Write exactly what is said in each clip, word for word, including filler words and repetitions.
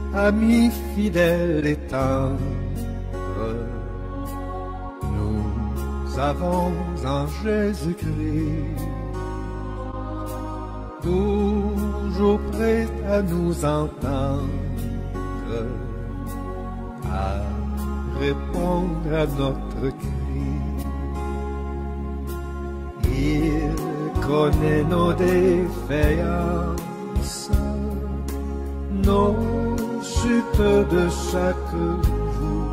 ami fidèle et tendre, nous avons en Jésus-Christ, toujours prêt à nous entendre, à répondre à notre cri. Il connaît nos défaillances, nos chutes de chaque jour,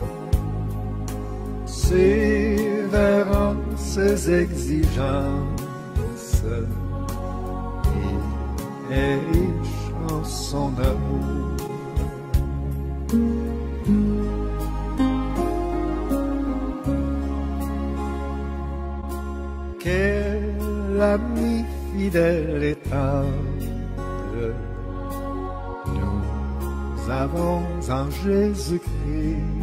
sévérant ses exigences, et riche en son amour. Quel ami fidèle et tendre nous avons en Jésus-Christ,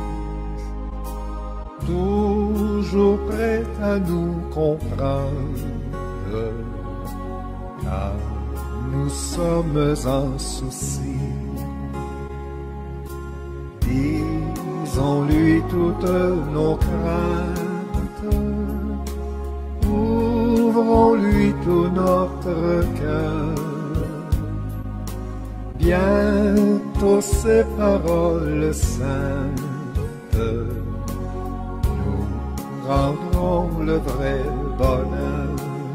toujours prêt à nous comprendre, car nous sommes en souci. Disons-lui toutes nos craintes, ouvrons-lui tout notre cœur. Bientôt ces paroles saintes nous rendront le vrai bonheur.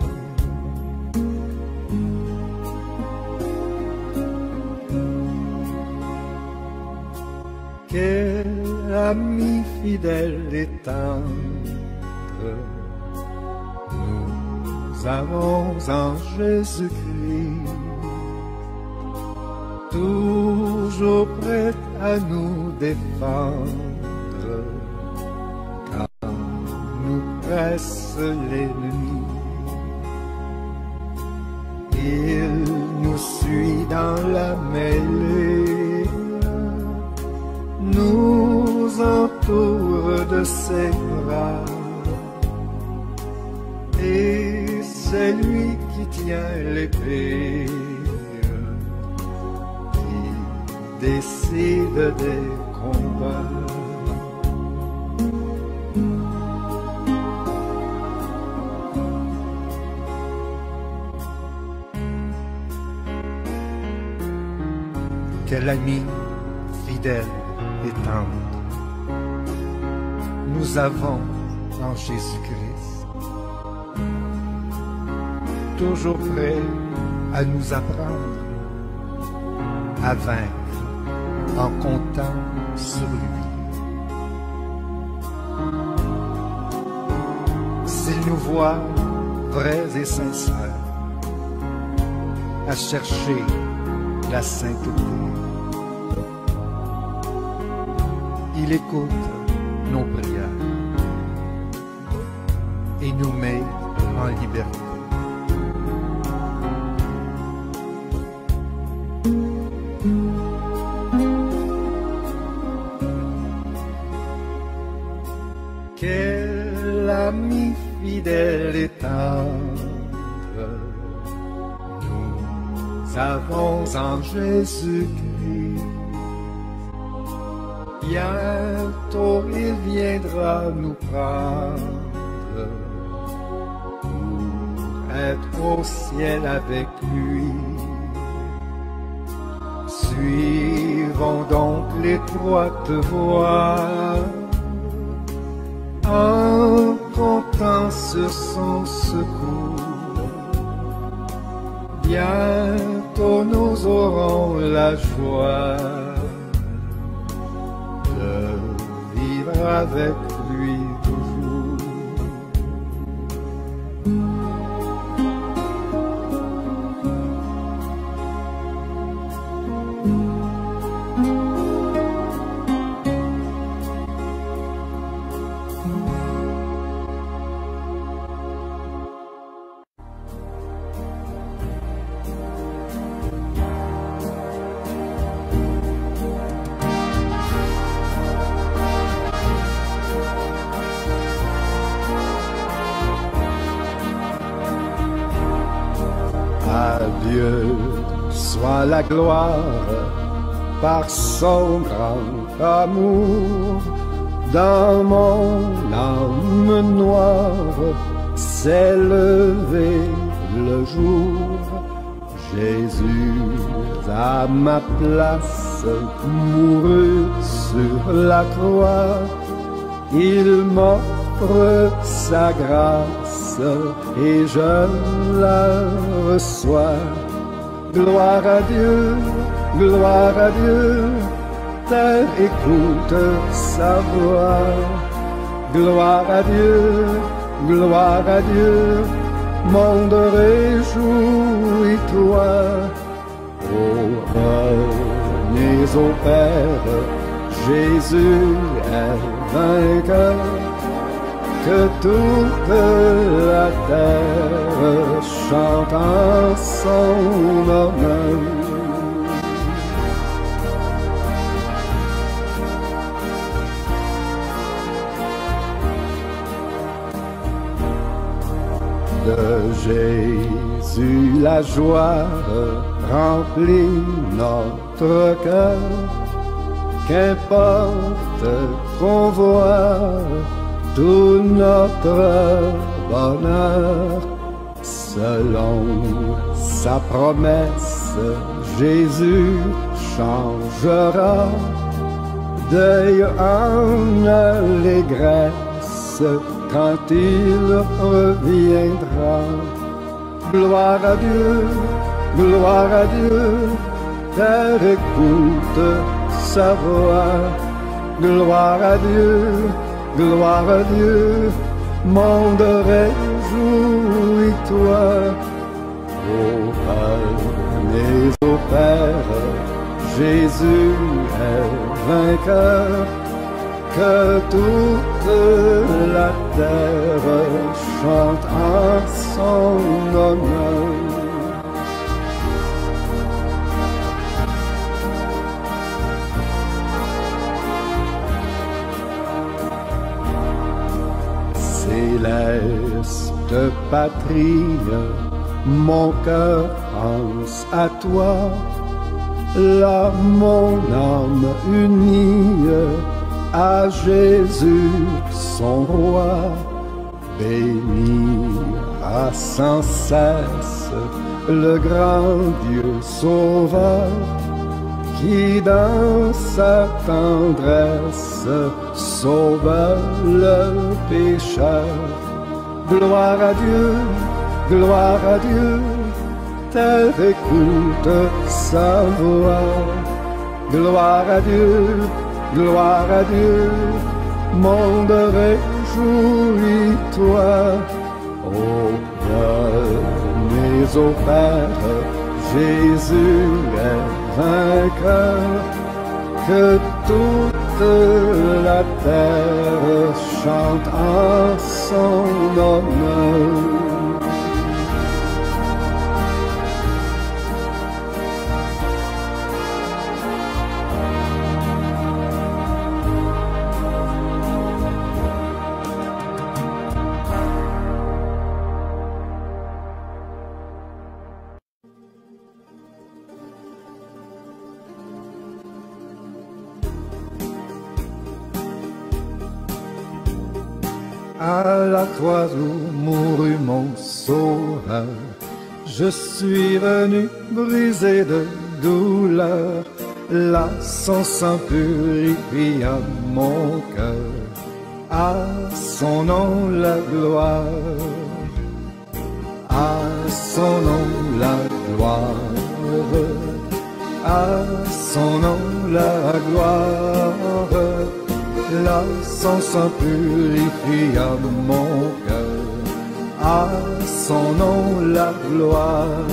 Quel ami fidèle et tendre nous avons en Jésus-Christ, toujours prêt à nous défendre quand nous presse l'ennemi. Il nous suit dans la mêlée, nous entoure de ses bras, et c'est lui qui tient l'épée, qui décide des combats. Quel ami fidèle et tendre nous avons en Jésus-Christ, toujours prêt à nous apprendre à vaincre en comptant sur lui. S'il nous voit vrais et sincères à chercher la sainteté, il écoute nos prières et nous met en liberté. Quel ami fidèle et tendre nous avons en Jésus-Christ. Bientôt il viendra nous prendre pour être au ciel avec lui. Suivons donc l'étroite voie en comptant sur son secours. Bientôt nous aurons la joie avec lui toujours. À Dieu soit la gloire par son grand amour. Dans mon âme noire s'est levé le jour. Jésus à ma place mourut sur la croix. Il m'offre sa grâce et je la reçois. Gloire à Dieu, gloire à Dieu, terre écoute sa voix. Gloire à Dieu, gloire à Dieu, monde réjouis-toi. Oh, revenez au Père, Jésus est vainqueur. Que toute la terre chante en son honneur. De Jésus la joie remplit notre cœur. Qu'importe qu'on voit tout notre bonheur, selon sa promesse, Jésus changera deuil en allégresse quand il reviendra. Gloire à Dieu, gloire à Dieu, terre écoute sa voix. Gloire à Dieu, gloire à Dieu, monde réjouis-toi. Ô revenez au Père, Jésus est vainqueur. Que toute la terre chante en son honneur. Céleste patrie, mon cœur pense à toi. Là mon âme unie à Jésus son roi, bénira sans cesse le grand Dieu sauveur, qui dans sa tendresse sauve le pécheur. Gloire à Dieu, gloire à Dieu, terre écoute sa voix. Gloire à Dieu, gloire à Dieu, monde réjouis-toi. Oh, revenez au Père, Jésus est vainqueur. Que toute la terre chante en son honneur. À la croix où mourut mon sauveur, je suis venu brisé de douleur. Là son sang purifia mon cœur, à son nom la gloire, à son nom la gloire, à son nom la gloire. Là son sang purifia mon cœur, à son nom la gloire.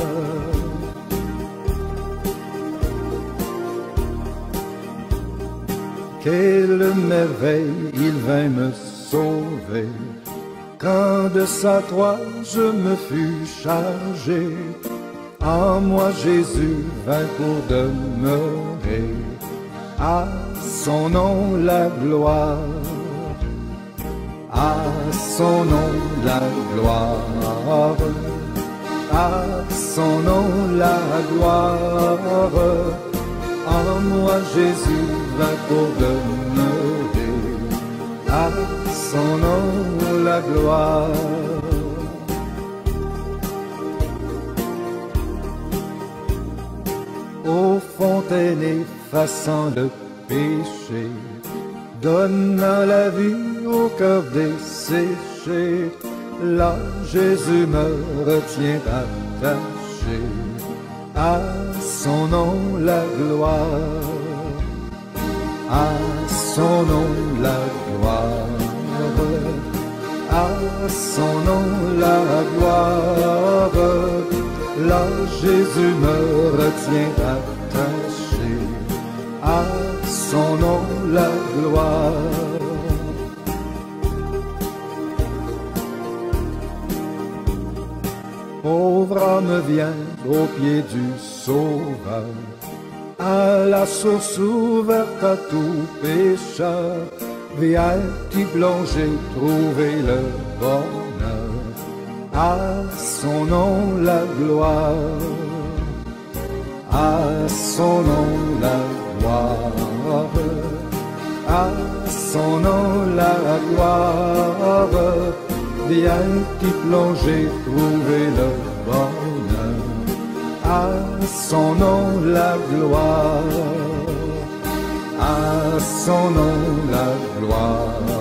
Quelle merveille, il vint me sauver, quand de sa croix je me fus chargé. En moi Jésus vint pour demeurer, à son nom la gloire, à son nom la gloire, à son nom la gloire. En moi Jésus va pour demeurer, à son nom la gloire. Ô fontaine effaçant le péché, donnant la vie au cœur desséché, là Jésus me retient attaché, à son nom la gloire, à son nom la gloire, à son nom la gloire. Là Jésus me retient attaché, à son nom la gloire. Pauvre âme vient au pied du Sauveur, à la source ouverte à tout pécheur. Viens-tu plonger, trouver le bonheur, à son nom la gloire, à son nom la gloire, à son nom la gloire. Viens-tu plonger, trouver le bonheur, à son nom la gloire, à son nom la gloire,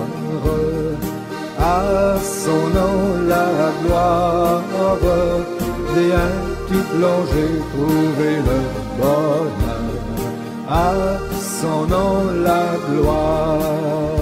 à son nom la gloire. Viens-tu plonger, trouver le bonheur, à son nom la gloire.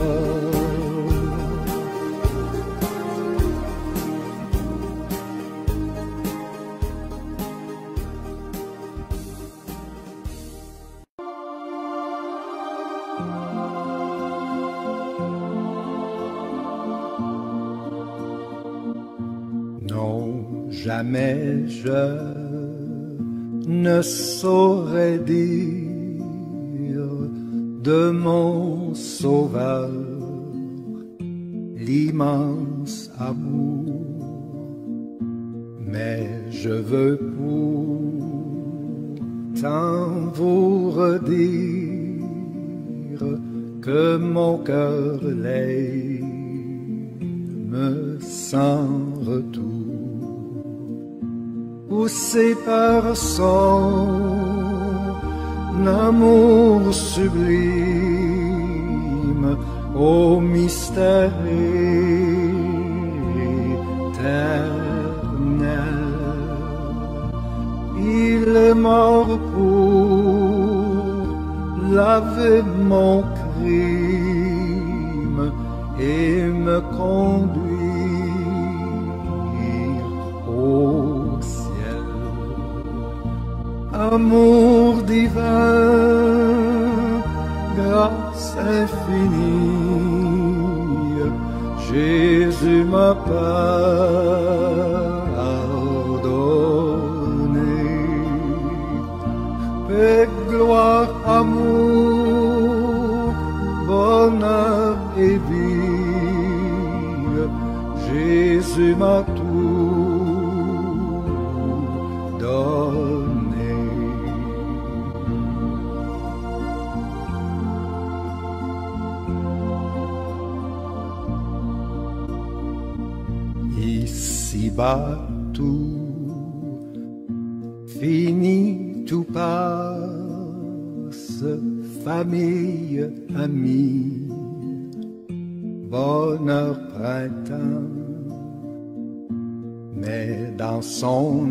Non, jamais je ne saurais dire de mon Sauveur l'immense amour, mais je veux pourtant vous redire que mon cœur l'aime sans retour. Poussé par son amour sublime, au mystère éternel, il est mort pour laver mon crime et me conduire au amour divin, grâce infinie, Jésus m'a pardonné. Paix, gloire, amour, bonheur et vie, Jésus m'a tout donné. Ici-bas tout finit, tout passe, famille, amis, bonheur, printemps, mais dans son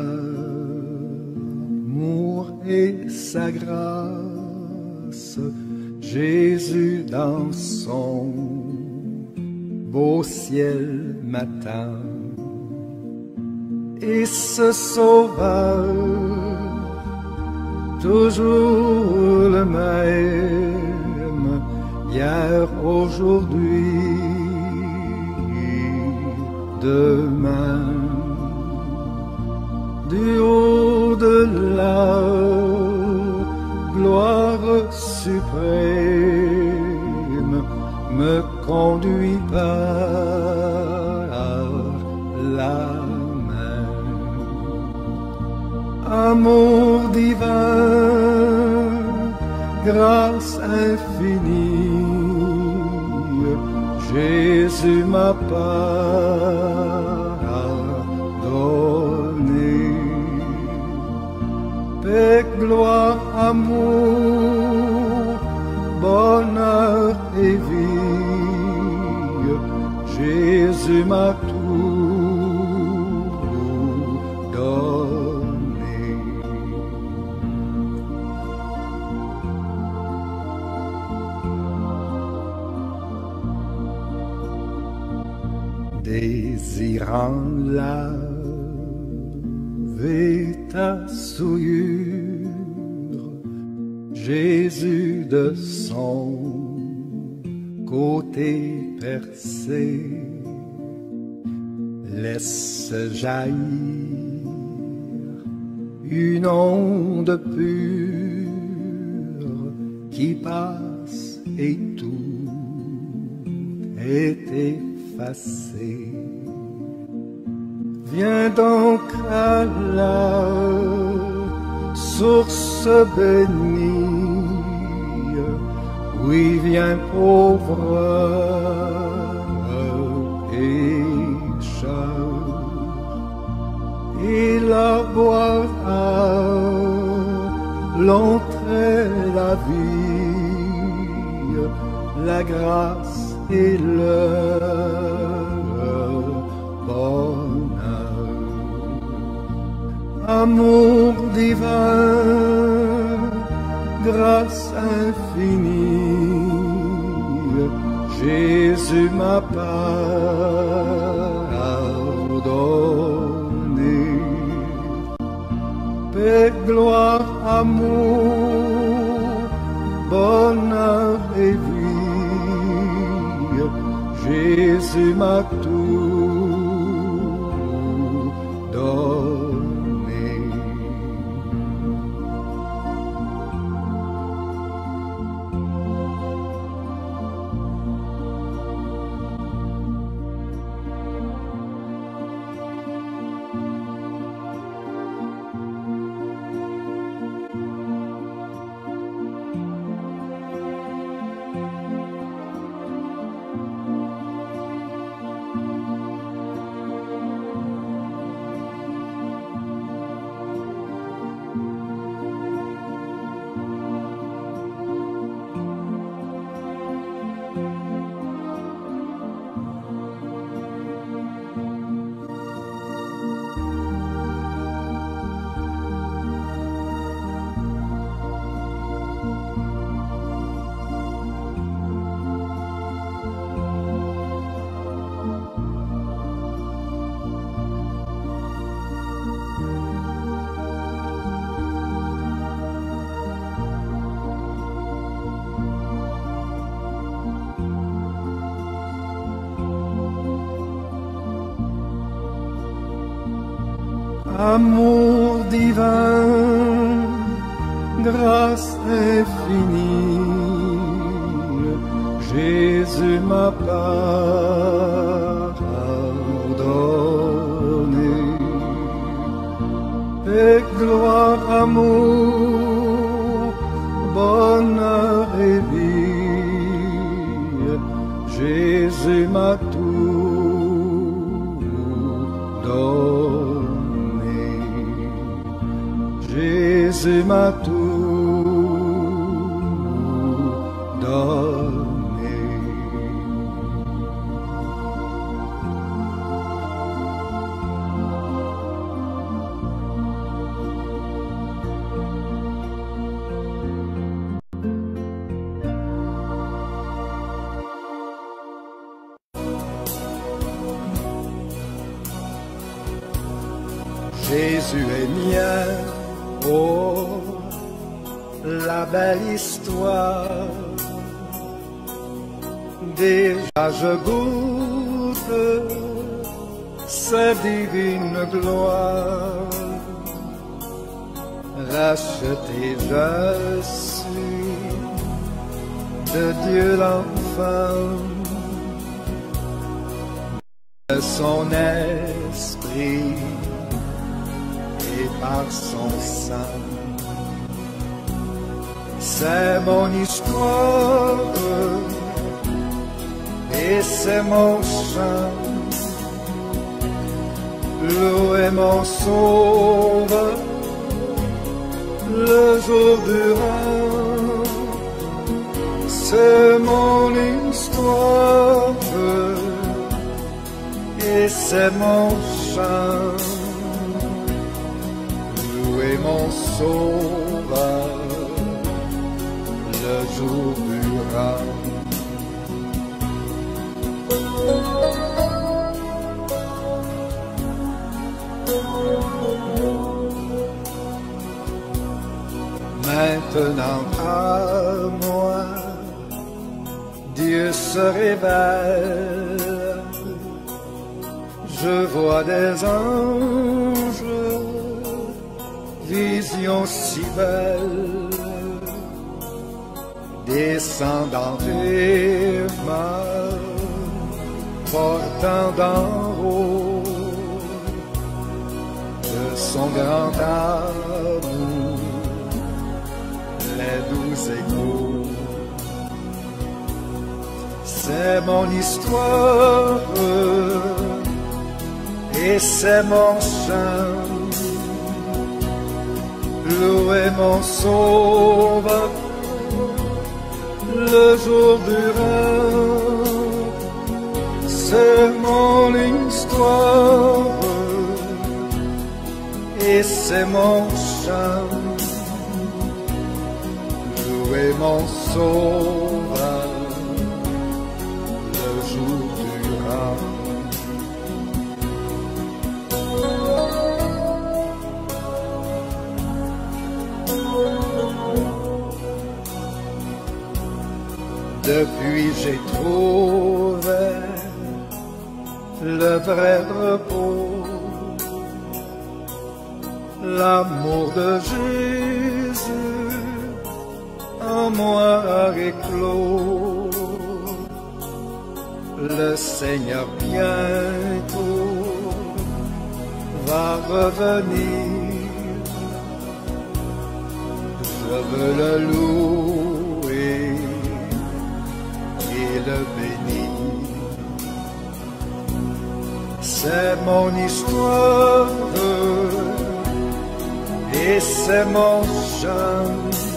amour et sa grâce, Jésus dans son beau ciel m'attend. Et ce Sauveur, toujours le même, hier, aujourd'hui, demain, du haut de la gloire suprême, me conduit par la main. Amour divin, grâce infinie, Jésus m'a pardonné. Paix, gloire, amour, bonheur et vie, Jésus m'a tout donné. Désirant laver ta souillure, Jésus de son côté percé laisse jaillir une onde pure qui passe et tout est effacé. Viens donc à la source bénie, oui, viens pauvre pécheur, et la boire à l'entrée la vie, la grâce et le bonheur. Amour divin, grâce infinie, Jésus m'a pardonné. Paix, gloire, amour, bonheur et vie, Jésus m'a tout donné. Amour divin, grâce infinie, Jésus m'a pardonné. Paix, gloire, amour, bonheur et vie, Jésus m'a tout donné. Jésus m'a tout donné. Jésus est mien. Oh, la belle histoire, déjà je goûte sa divine gloire. Racheté je suis de Dieu l'enfant, de son esprit et par son sang. C'est mon histoire et c'est mon chant. Louer mon sauveur le jour durant. C'est mon histoire et c'est mon chant. Louer mon sauveur le jour durant. Maintenant à moi, Dieu se révèle. Je vois des anges, visions si belles, descendant des mains, portant d'en haut de son grand amour les doux échos. C'est mon histoire et c'est mon chant. Louer mon sauveur le jour durant. C'est mon histoire et c'est mon chant. Louer mon sauveur le jour durant. Depuis j'ai trouvé le vrai repos, l'amour de Jésus en moi a éclos. Le Seigneur bientôt va revenir. Je veux le louer et le bénir. C'est mon histoire et c'est mon chant.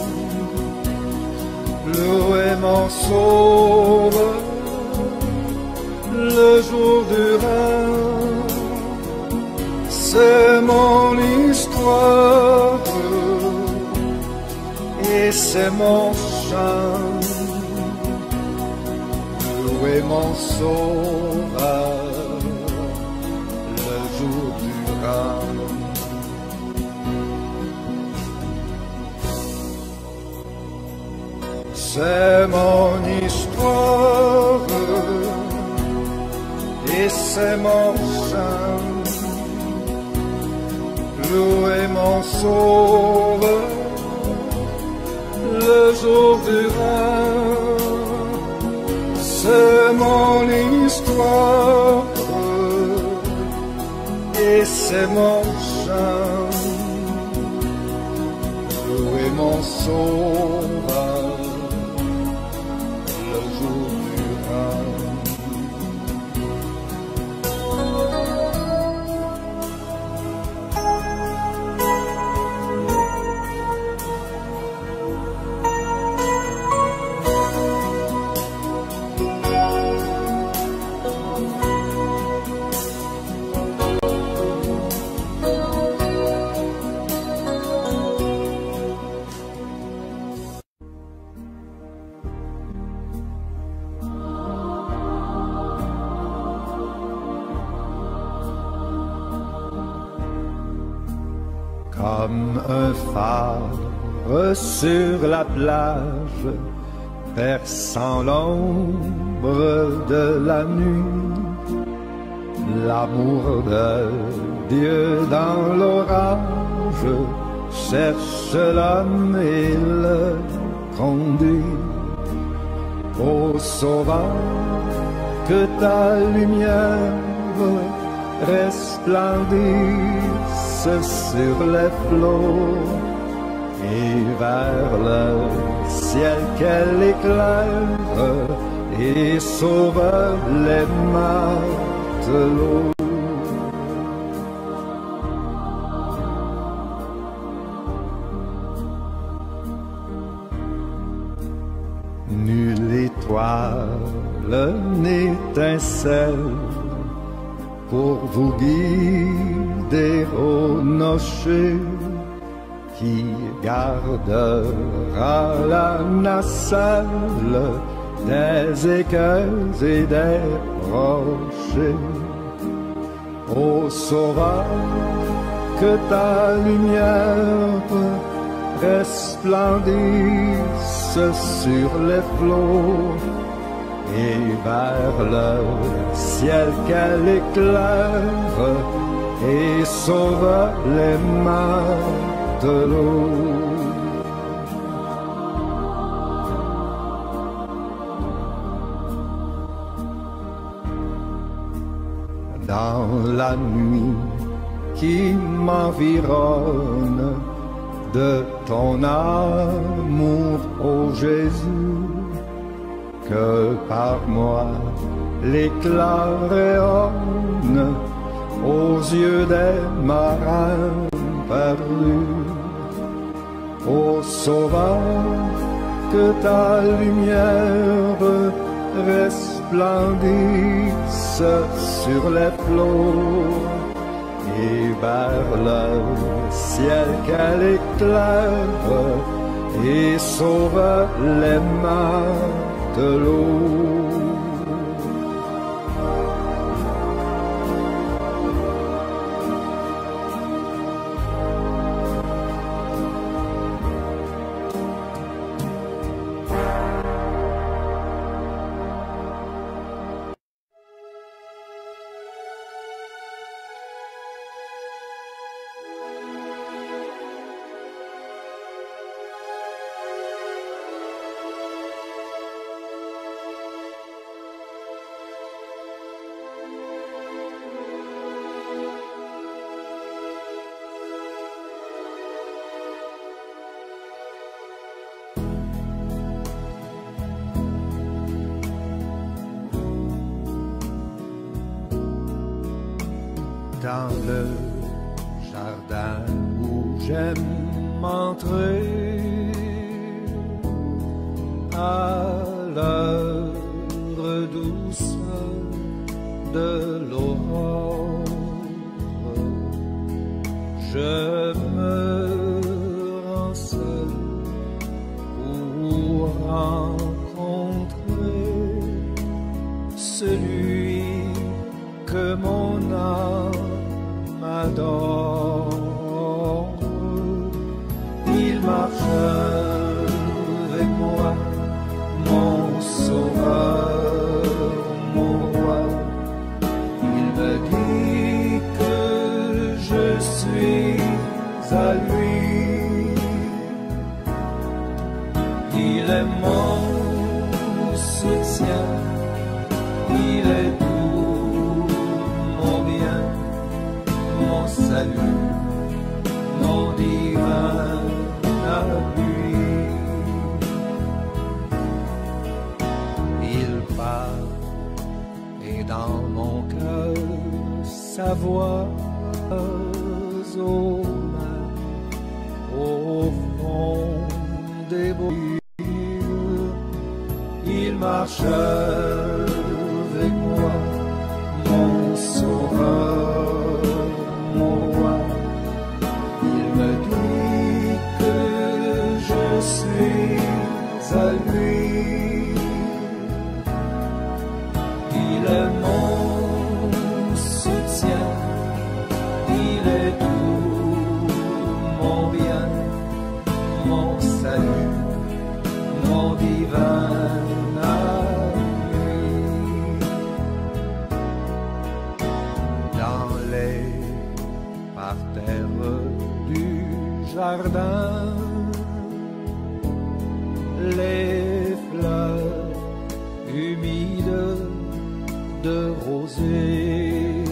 Louer mon sauveur le jour durant. C'est mon histoire et c'est mon chant. Louer mon sauveur le jour durant. C'est mon histoire et c'est mon chant. Louer mon sauveur le jour durant. C'est mon histoire et c'est mon chant. Louer mon sauveur le jour durant. Comme un phare sur la plage, perçant l'ombre de la nuit, l'amour de Dieu dans l'orage cherche l'homme et le conduit. Ô sauveur, que ta lumière resplendisse sur les flots et vers le ciel qu'elle éclaire et sauve les matelots. Nulle étoile n'étincelle pour vous guider au nocher qui gardera la nacelle des écueils et des rochers. Ô Sauveur, que ta lumière resplendisse sur les flots et vers le ciel qu'elle éclaire et sauve les matelots. Dans la nuit qui m'environne de ton amour, ô Jésus, que par moi l'éclat rayonne aux yeux des marins perdus. Ô Sauveur, que ta lumière resplendisse sur les flots et vers le ciel qu'elle éclaire et sauve les matelots. Dans le jardin où j'aime entrer à l'heure douce de l'aurore, je me rends seul pour rencontrer celui que mon âme adore. Il marche avec moi, mon sauveur, mon roi. Il me dit que je suis à lui. Il est mon soutien, il est tout mon bien, mon salut, mon divin appui. Il parle et dans mon cœur sa voix aux mains au fond des bruits. Il marche avec moi, mon sauveur, mon roi. Il me dit que je suis à lui. Il est mon soutien, il est tout mon bien, mon salut, mon divin appui. Dans les parterres du jardin, les fleurs humides de rosée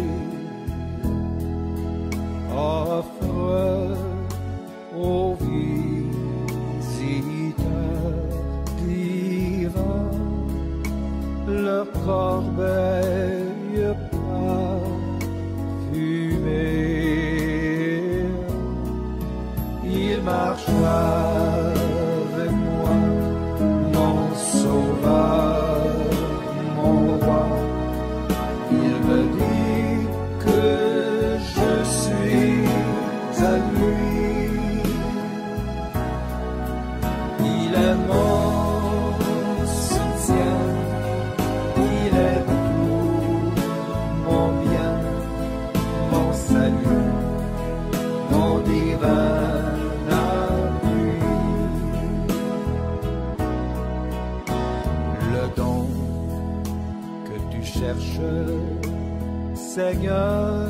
offrent aux vies divin appui. Le don que tu cherches, Seigneur,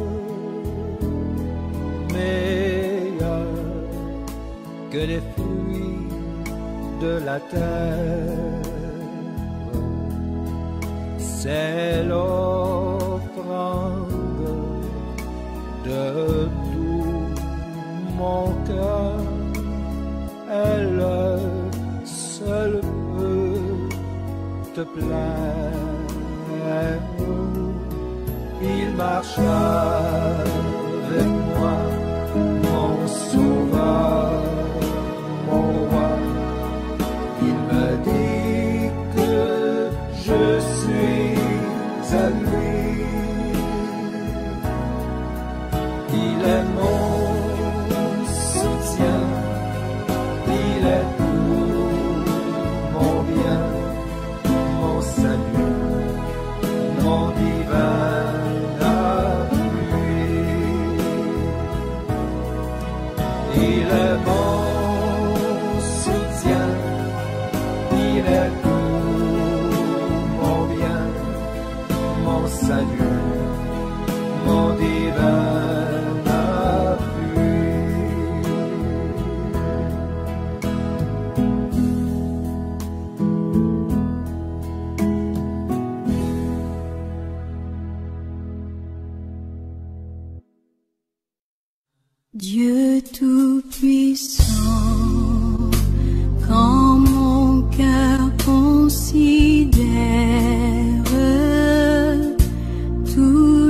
meilleur que les fruits de la terre, c'est l'offrande de tout mon cœur. Elle seule peut te plaire. Il marche avec moi, mon sauveur, mon roi. Il me dit que je suis à lui. Il est mon soutien, il est tout mon bien, mon salut, mon divin appui. Il est mon soutien, il est tout mon bien, mon salut, mon divin appui. Dieu tout-puissant, quand mon cœur considère tout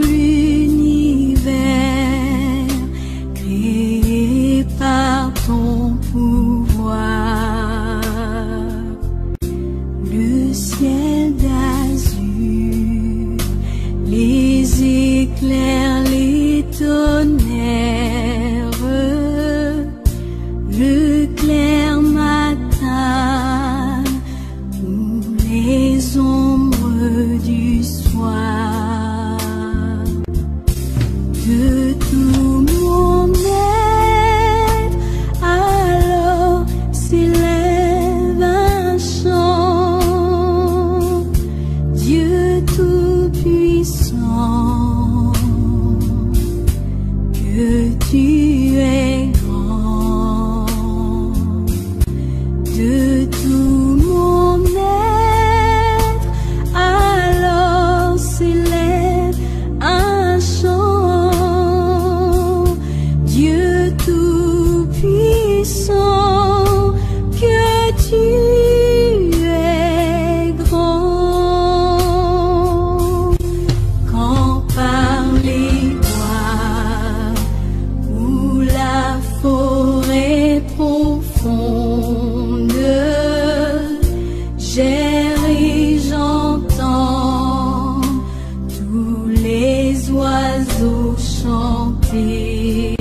l'univers créé par ton pouvoir, le ciel d'azur, les éclairs, les tonnerres, le clair matin ou les ombres du soir, de tout mon être, alors s'élève un chant. Dieu tout-puissant, que tu es grand. De tout mon être, alors s'élève un chant. Dieu tout-puissant, que tu es grand. Quand par les bois ou la forêt profonde, j'erre et j'entends tous les oiseaux chanter.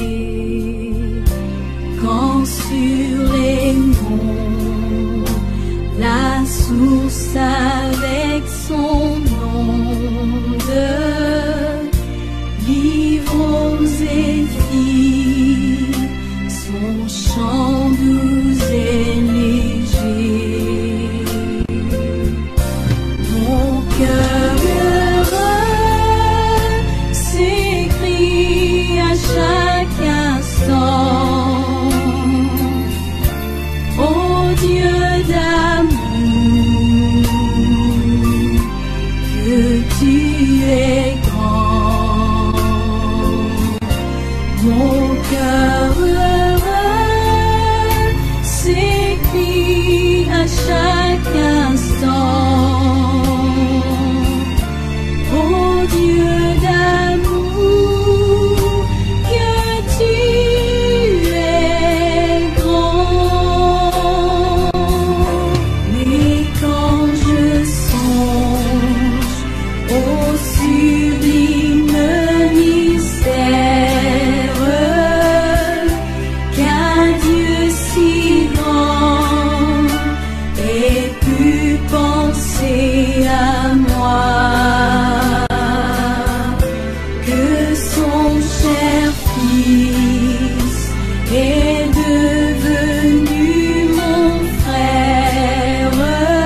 Quand sur les monts, la source avec son onde livre aux zéphyrs son chant doux et léger. Mon cœur heureux s'écrie à chaque instant: ô Dieu d'amour, que tu es grand. Mon cœur heureux s'écrie à chaque instant: ô Dieu d'amour, que tu es grand. Mais quand je songe au sublime mystère qu'un Dieu si grand ait pu penser à moi, que son cher Fils est devenu mon frère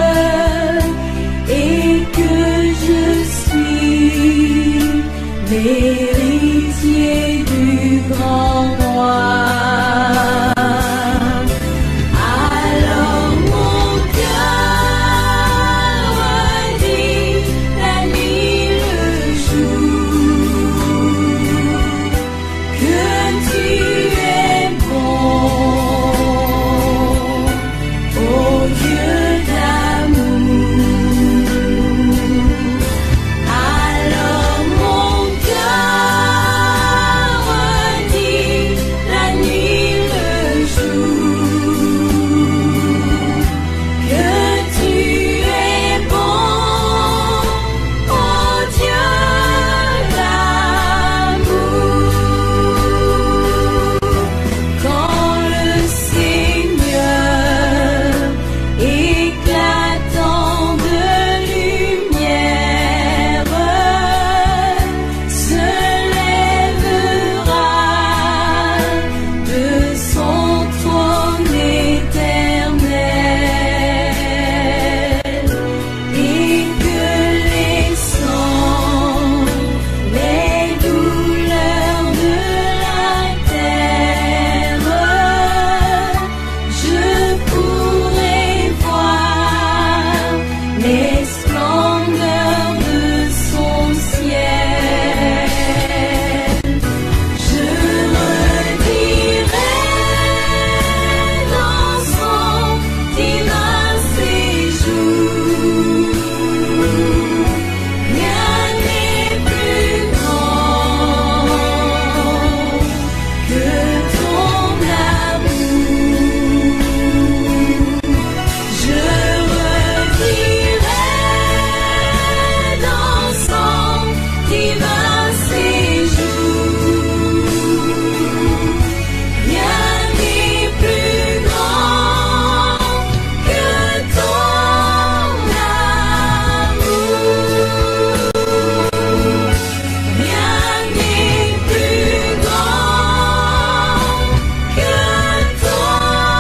et que je suis l'héritier du grand roi. Alors mon cœur dit la nuit, le jour, que tu es bon, ô Dieu d'amour. Alors mon cœur dit la nuit, le jour, que tu es bon, ô Dieu d'amour. Quand le Seigneur, éclatant de lumière, se lèvera de son trône éternel, et que les sangs, les douleurs de la terre, je pourrai voir les splendeurs de son ciel. Je redirai dans son divin séjour, rien n'est plus grand que ton amour. Je redirai dans son divin séjour, rien n'est plus grand que ton amour. Rien n'est plus grand que ton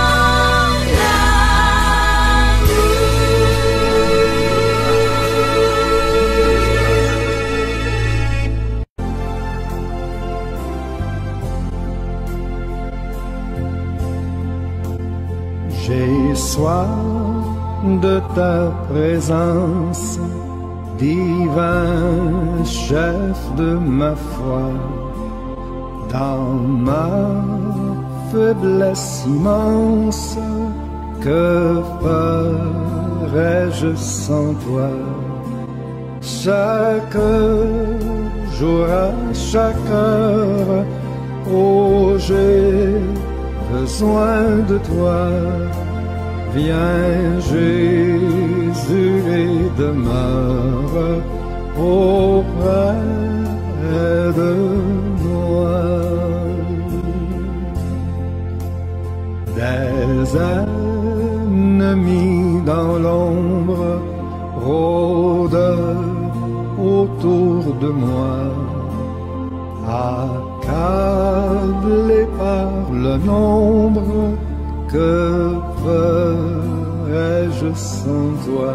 J'ai soif de ta présence, divin chef de ma foi. Dans ma faiblesse immense, que ferais-je sans toi? Chaque jour, à chaque heure, oh, j'ai besoin de toi. Viens Jésus et demeure auprès de moi. Des ennemis dans l'ombre rôdent autour de moi, accablé par le nombre, que ferais-je sans toi?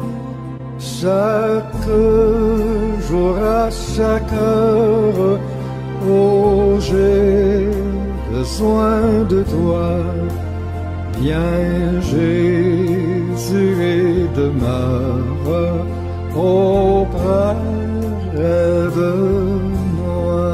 Chaque jour, à chaque heure, oh, j'ai besoin de toi. Viens Jésus et demeure auprès de moi.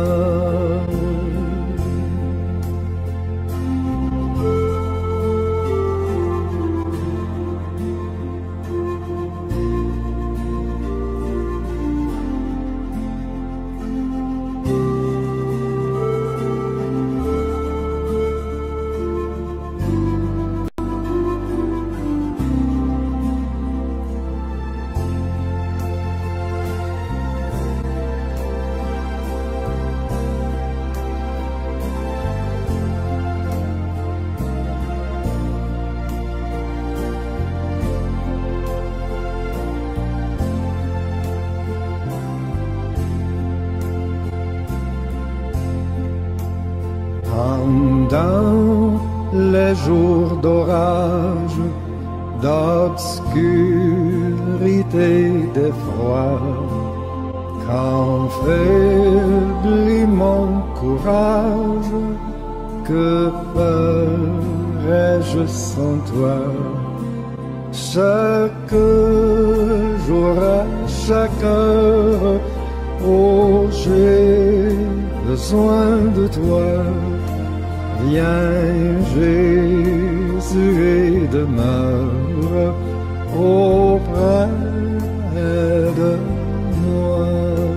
pendant les jours d'orage, d'obscurité, d'effroi, quand faiblit mon courage, que ferais-je sans toi? Chaque jour, à chaque heure, oh, j'ai besoin de toi. Viens, Jésus, et demeure auprès de moi.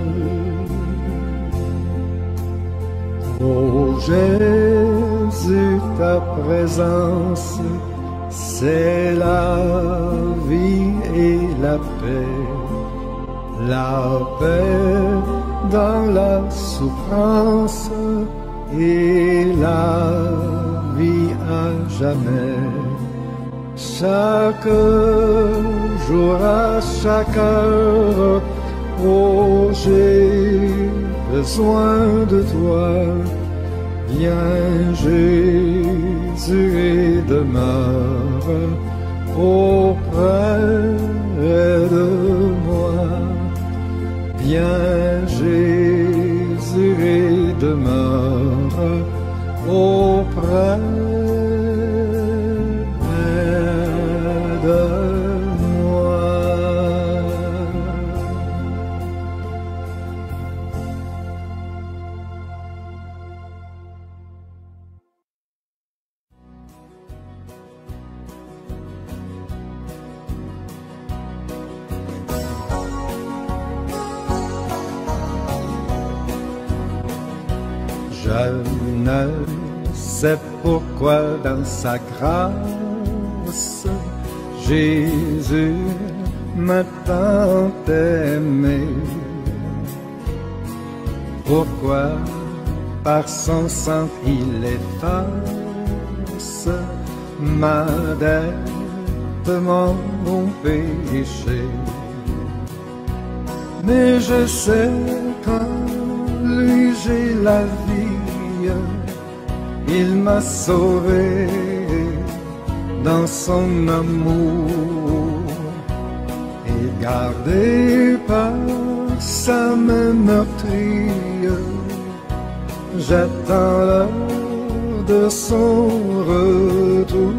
Oh Jésus, ta présence, c'est la vie et la paix, la paix dans la souffrance et la vie à jamais. Chaque jour, à chaque heure, oh, j'ai besoin de toi. Viens, Jésus, et demeure auprès de moi. Viens, Jésus, et demeure auprès de moi. Je ne sais pourquoi dans sa grâce, Jésus m'a tant aimé. Pourquoi par son sang il efface ma dette, mon péché. Mais je sais qu'en lui j'ai la vie. Il m'a sauvé dans son amour et gardé par sa main meurtrie. J'attends l'heure de son retour.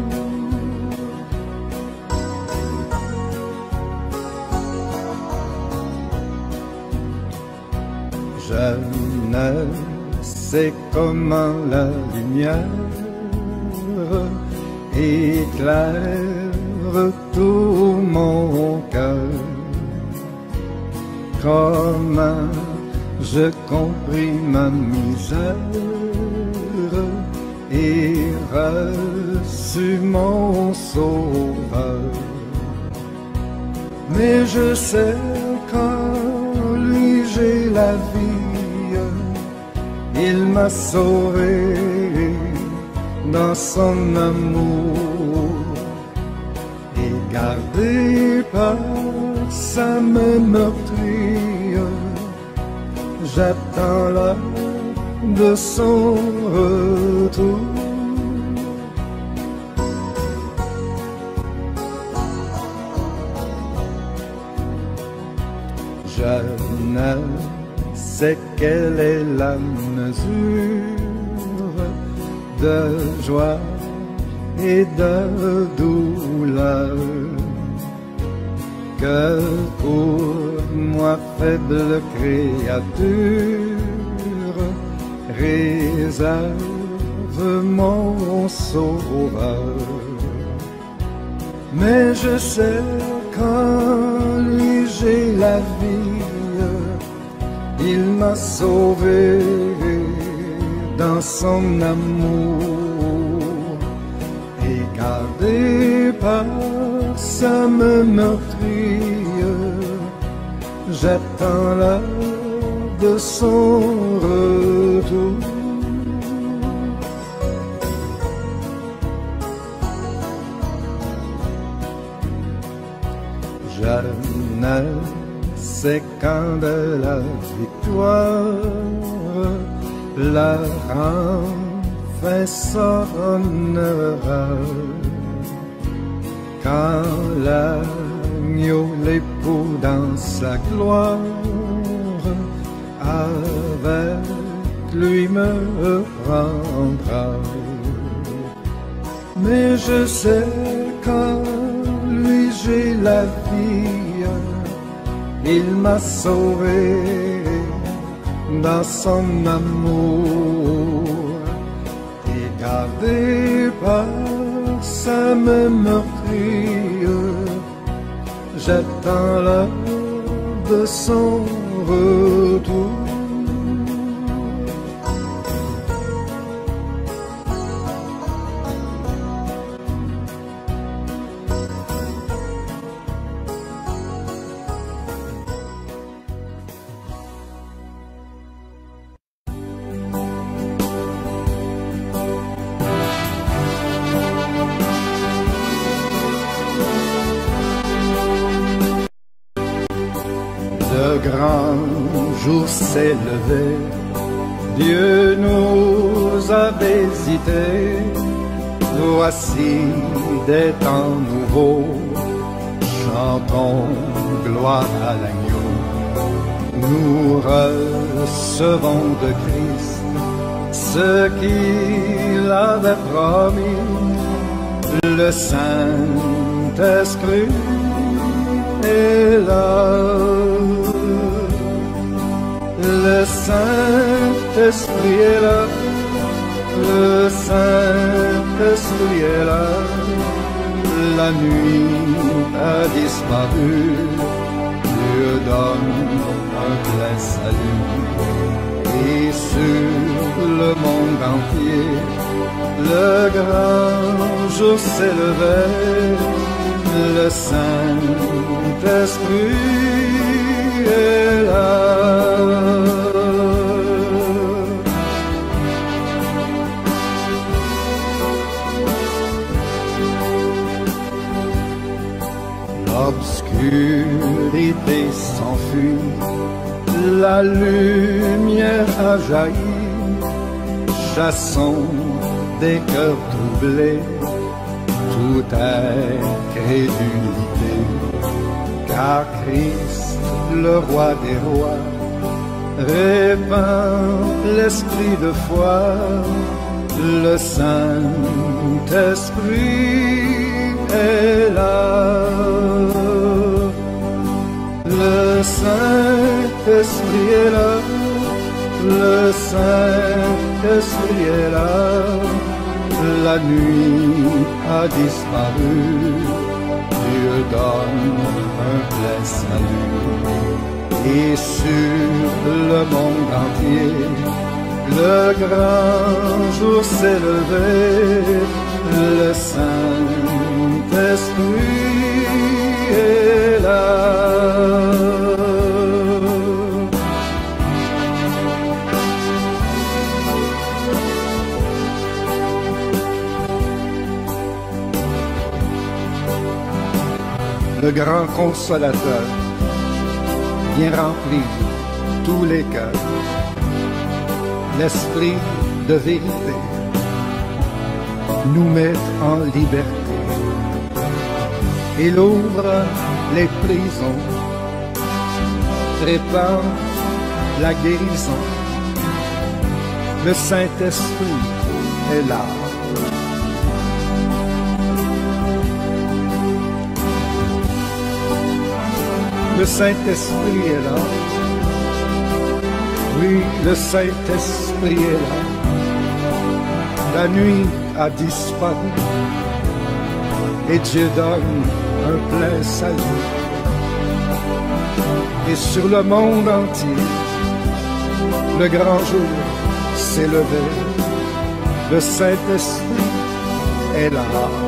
Je ne sais comment la lumière éclaire tout mon cœur. Comment je compris ma misère et reçu mon sauveur. Mais je sais qu'en lui j'ai la vie. Il m'a sauvé dans son amour et gardé par sa main meurtrie. J'attends l'heure de son retour. Je ne sais quelle est la mesure de joie et de douleur que pour moi faible créature réserve mon sauveur. Mais je sais qu'en lui j'ai la vie. Il m'a sauvé dans son amour et gardé par sa main meurtrie. J'attends l'heure de son retour. Je ne sais quand de la victoire la fin sonnera. Quand l'agneau, l'époux dans sa gloire, avec lui me rendra. Mais je sais qu'en lui j'ai la vie, il m'a sauvé dans son amour et gardé par sa même meurtrière. J'attends l'heure de son retour. Le grand jour s'est levé, Dieu nous a visités. Voici des temps nouveaux, chantons gloire à l'agneau. Nous recevons de Christ ce qu'il avait promis, le Saint-Esprit est là. Le Saint-Esprit est là, le Saint-Esprit est là. La nuit a disparu, Dieu donne un plein salut. Et sur le monde entier, le grand jour s'est levé, le Saint-Esprit est là. L'obscurité s'enfuit, la lumière a jailli. Chassons des cœurs troublés toute incrédulité, car Christ, le roi des rois, répand l'esprit de foi. Le Saint-Esprit est là. Le Saint-Esprit est là. Le Saint-Esprit est là. La nuit a disparu. Dieu donne un plein salut. Et sur le monde entier, le grand jour s'est levé, le Saint-Esprit est là. Le grand consolateur vient remplir tous les cœurs. L'esprit de vérité nous met en liberté. Il ouvre les prisons, répand la guérison. Le Saint-Esprit est là. Le Saint-Esprit est là. Oui, le Saint-Esprit est là. La nuit a disparu et Dieu donne un plein salut. Et sur le monde entier, le grand jour s'est levé. Le Saint-Esprit est là.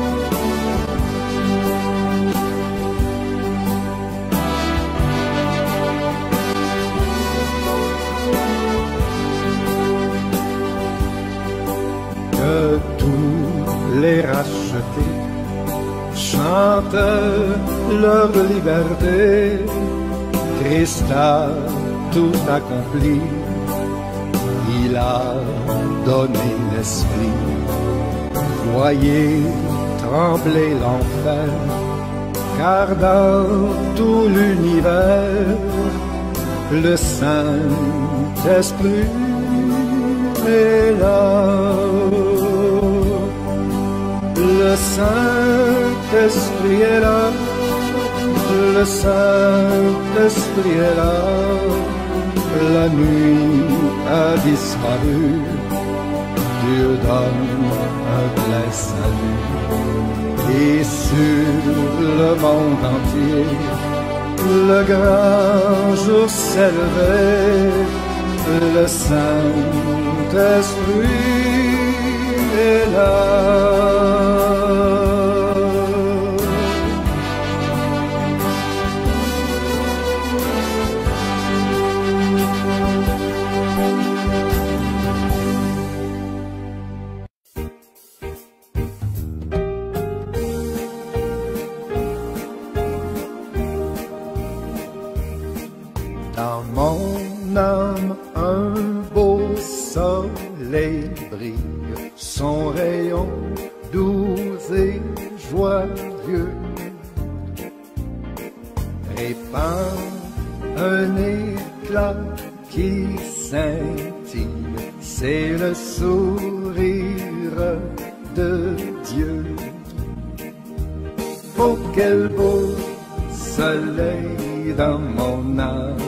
Que tous les rachetés chantent leur liberté. Christ a tout accompli. Il il a donné l'esprit. Voyez trembler l'enfer, car dans tout l'univers, le Saint-Esprit est là. Le Saint-Esprit est là, le Saint-Esprit est là. La nuit a disparu, Dieu donne un plein salut. Et sur le monde entier, le grand jour s'élevait, le Saint-Esprit est là. Dans mon âme, un beau soleil brille, son rayon doux et joyeux répand un éclat qui scintille, c'est le sourire de Dieu. Oh, quel beau soleil dans mon âme!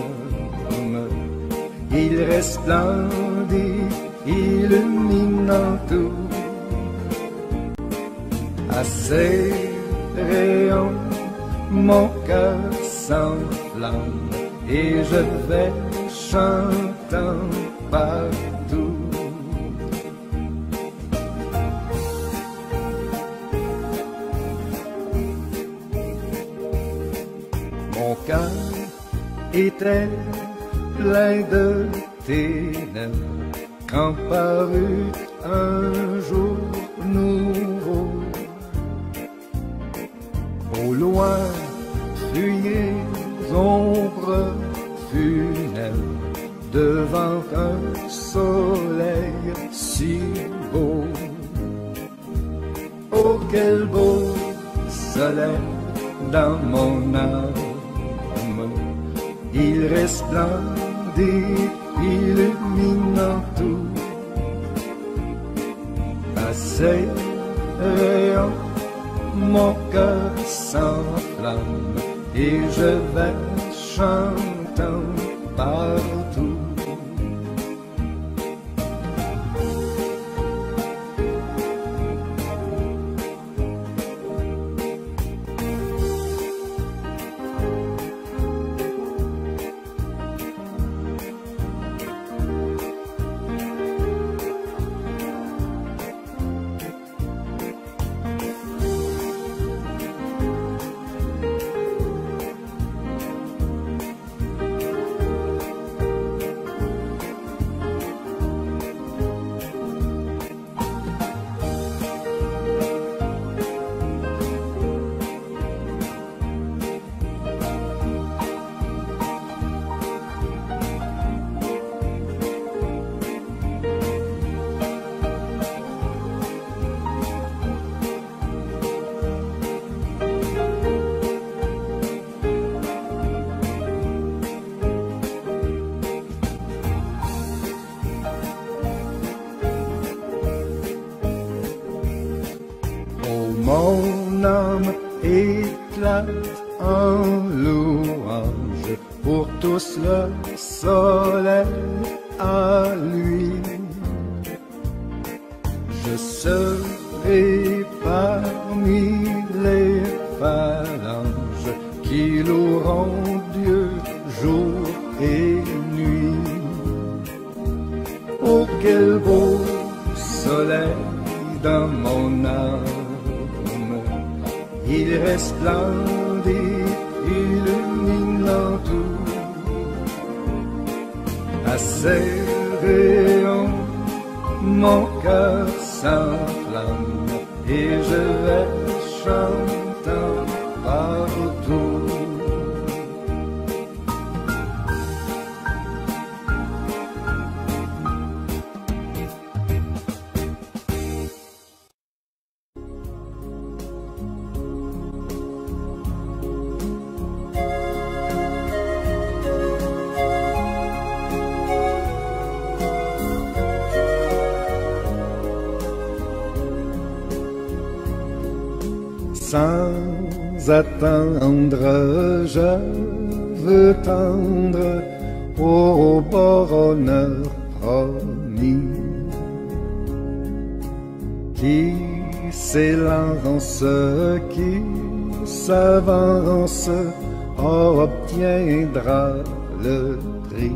Il resplendit, illuminant tout. À ses rayons, mon cœur s'enflamme et je vais chantant partout. Mon cœur était plein de ténèbres, quand parut un jour nouveau. Au loin, fuyez, ombres funèbres, devant un soleil si beau. Oh, quel beau soleil dans mon âme! Il resplendit, illuminant tout. À ses rayons, mon cœur s'enflamme et je vais chantant partout. Mon âme éclate en louange, pour tous le soleil à lui. Je serai parmi les phalanges qui loueront Dieu jour et nuit. Oh, quel beau soleil dans mon âme! Il resplendit, illuminant tout. À ses rayons, mon cœur s'enflamme et je vais chantant partout. sans attendre, je veux tendre au bonheur promis qui s'élance, qui s'avance, obtiendra le prix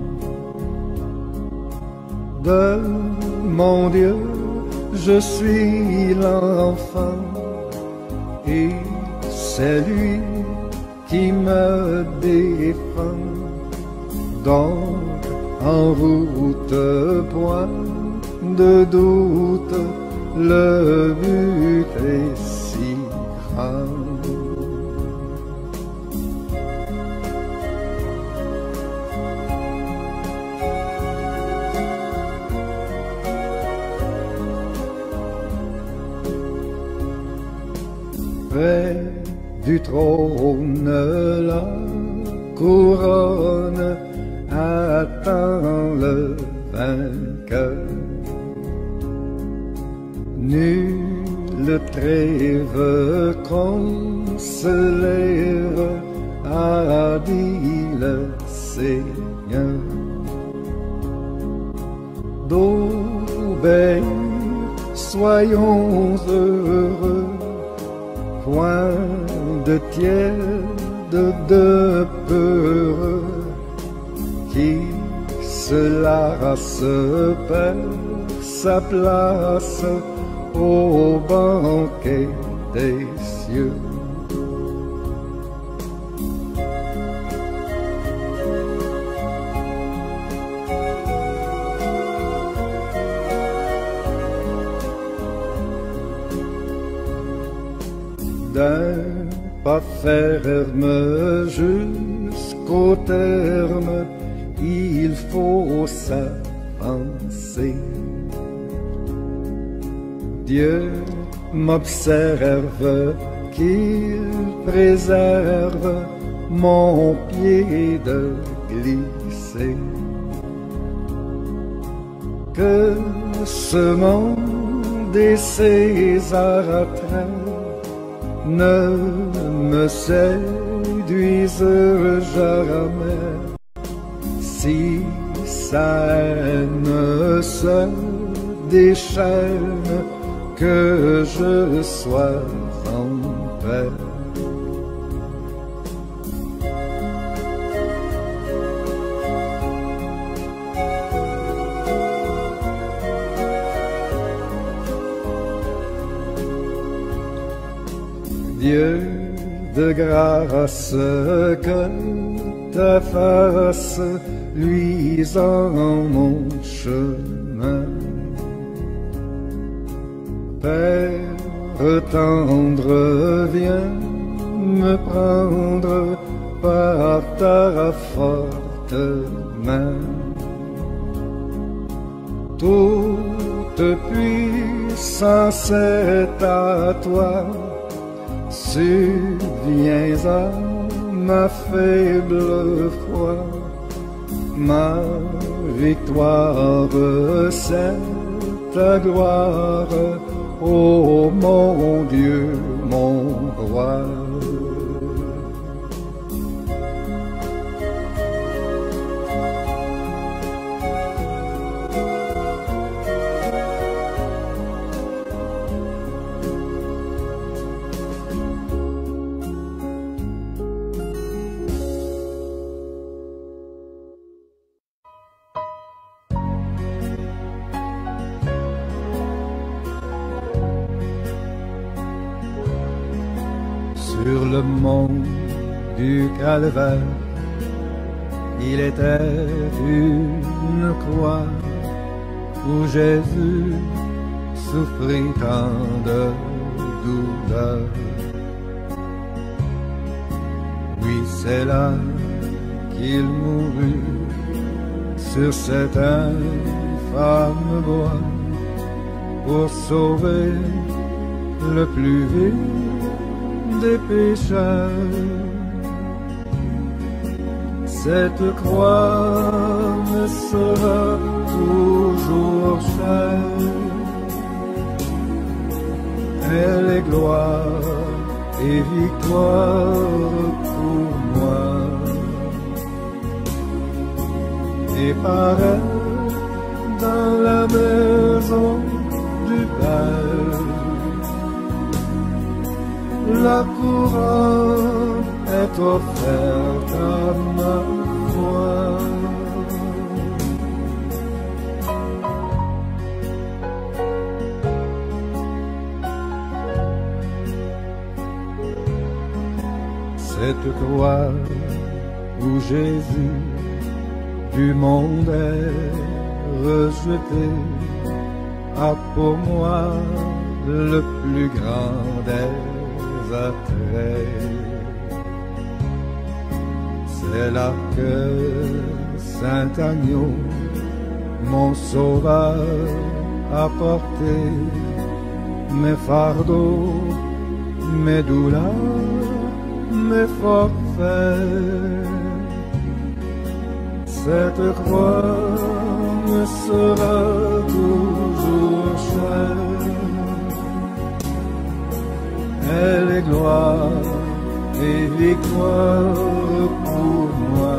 de mon Dieu. Je suis l'enfant et c'est lui qui me défend. Donc en route, point de doute, le but est si grand. Près du trône, la couronne attend le vainqueur. Nulle trêve qu'on se lève, a dit le Seigneur. D'obéir, soyons heureux, point de tiède, de peureux, qui se lasse, perd sa place au banquet des cieux. D'un pas ferme jusqu'au terme, il faut s'avancer. Dieu m'observe, qu'il préserve mon pied de glisser. Que ce monde et ses attraits ne me séduisent jamais, si sa haine se déchaîne, que je sois en paix. Dieu de grâce, que ta face luise en mon chemin. Père tendre, viens me prendre par ta forte main. Toute puissance est à toi, subviens à ma faible foi. Ma victoire, c'est ta gloire, ô mon Dieu, mon roi. Sur le mont du Calvaire, il était une croix où Jésus souffrit tant de douleur. Oui, c'est là qu'il mourut sur cet infâme bois pour sauver le plus vil des pécheurs. Cette croix me sera toujours chère, elle est gloire et victoire pour moi. Et pareil dans la maison du Père, la couronne est offerte à ma foi. Cette croix où Jésus du monde est rejeté a pour moi le plus grand des attraits. C'est là que Saint Agneau, mon sauveur, a porté mes fardeaux, mes douleurs, mes forfaits. Cette croix me sera toujours chère. Elle est gloire et victoire pour moi.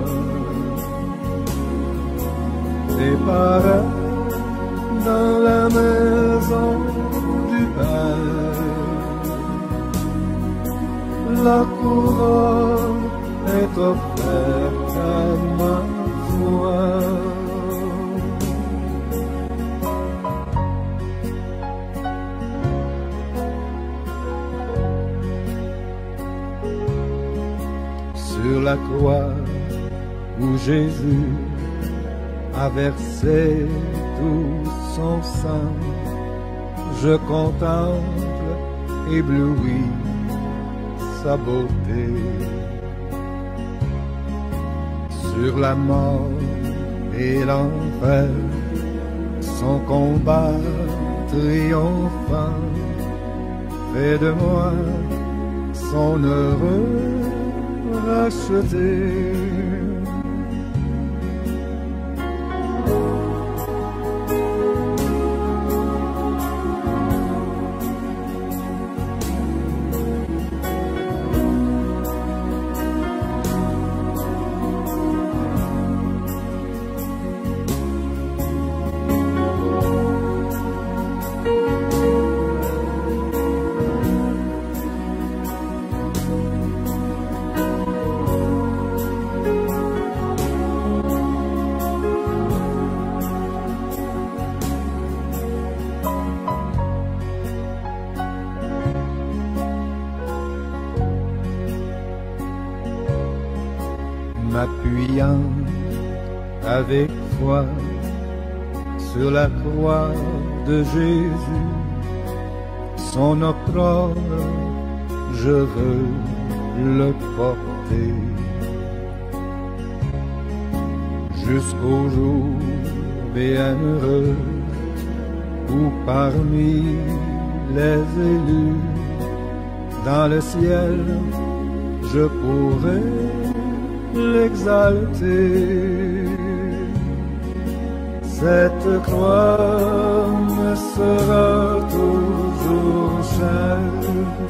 Et pareil dans la maison du Père, la couronne est offerte à ma foi. Sur la croix où Jésus a versé tout son sang, je contemple ébloui sa beauté. Sur la mort et l'enfer, son combat triomphant fait de moi son heureux racheté. M'appuyant avec foi sur la croix de Jésus, son opprobre, je veux le porter jusqu'au jour bienheureux où parmi les élus dans le ciel je pourrai l'exalter. Cette croix me sera toujours chère.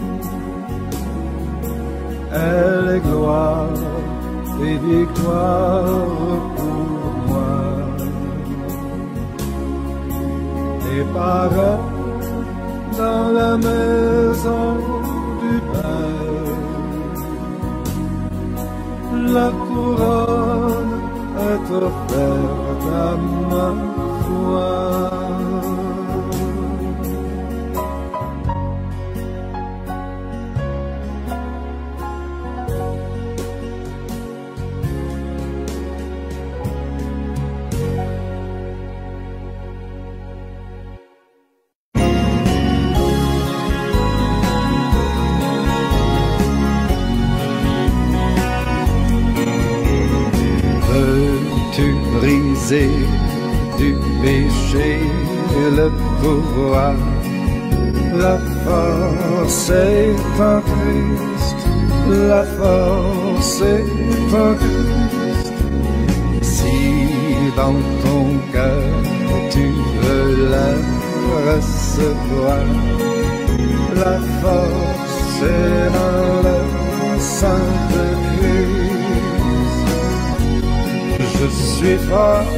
Elle est gloire et victoire pour moi. Et pareil dans la maison du Père, la couronne est offerte à ma foi. Veux-tu briser du péché le pouvoir? La force est en Christ, la force est en Christ. Si dans ton cœur tu veux la recevoir, la force c'est dans le sang de Christ. Je suis fort,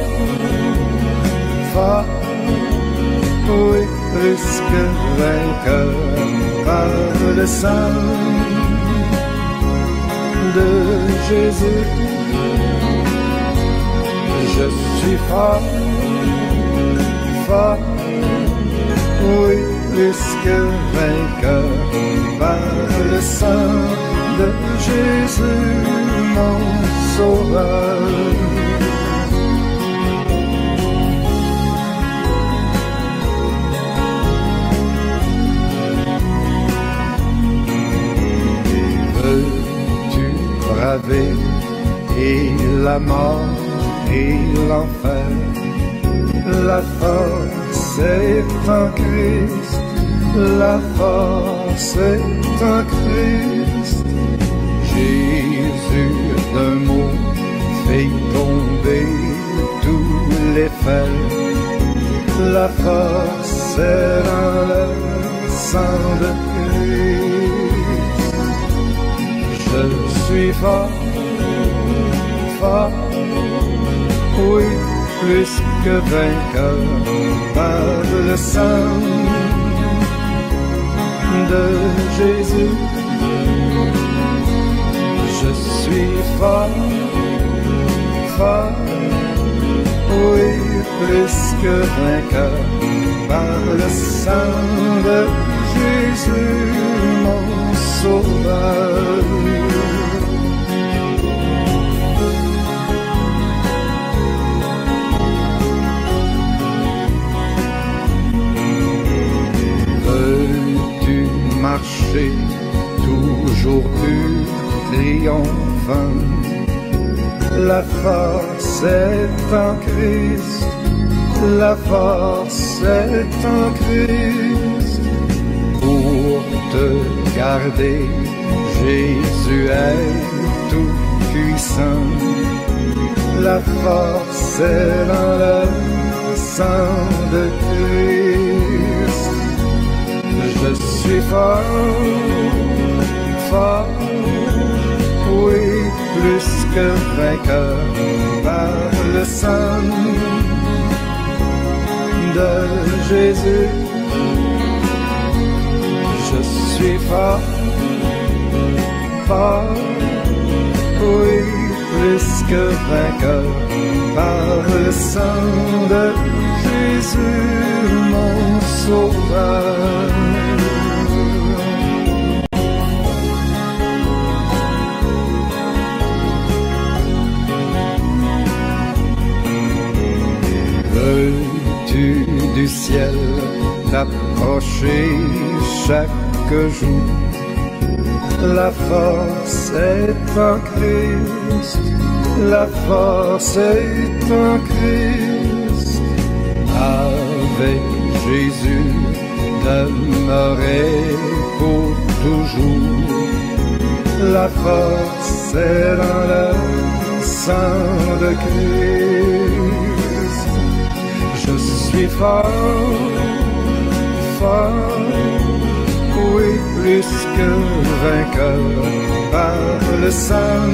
fort, oui, plus que vainqueur par le sang de Jésus. Je suis fort, fort, oui, plus que vainqueur par le sang de Jésus, mon sauveur. Veux-tu braver et la mort et l'enfer? La force est en Christ, la force est en Christ. Jésus d'un mot fait tomber tous les fers. La force est dans le sang de Christ. Je suis fort, fort, oui, plus que vainqueur par le sang de Jésus. Je suis fort, fort, oui, plus que vainqueur par le sang de Jésus, mon sauveur. Marcher toujours plus triomphant. La force est en Christ, la force est en Christ. Pour te garder, Jésus est tout puissant. La force est dans le sang de Christ. Je suis fort, fort, oui, plus que vainqueur par le sang de Jésus. Je suis fort, fort, oui, plus que vainqueur par le sang de Jésus, mon sauveur. Veux-tu du ciel t'approcher chaque jour? La force est en Christ, la force est en Christ. Avec Jésus demeurer pour toujours. La force est dans le sang de Christ. Je suis fort, fort, oui, plus que vainqueur par le sang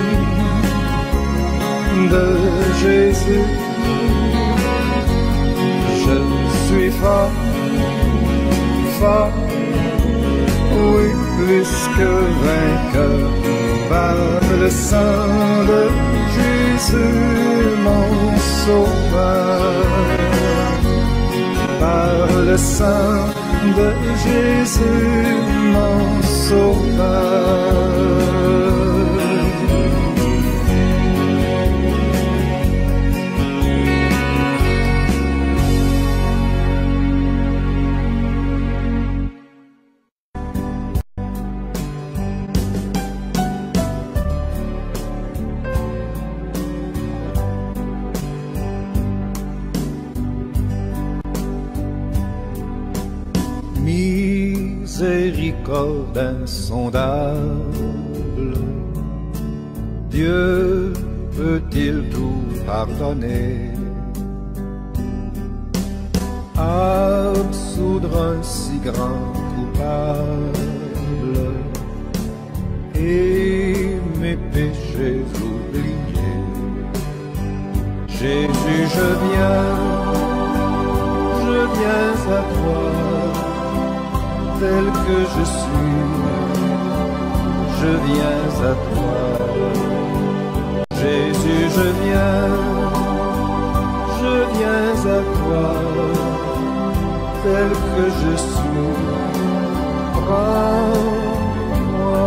de Jésus. Je suis fort, fort, oui, plus que vainqueur par le sang de Jésus, mon sauveur. Par le sang de Jésus, mon sauveur. Miséricorde insondable, Dieu peut-il tout pardonner, absoudre un si grand coupable? et mes péchés oubliés. Jésus, je viens, je viens à toi, tel que je suis, je viens à toi. Jésus, je viens, je viens à toi, tel que je suis, prends-moi.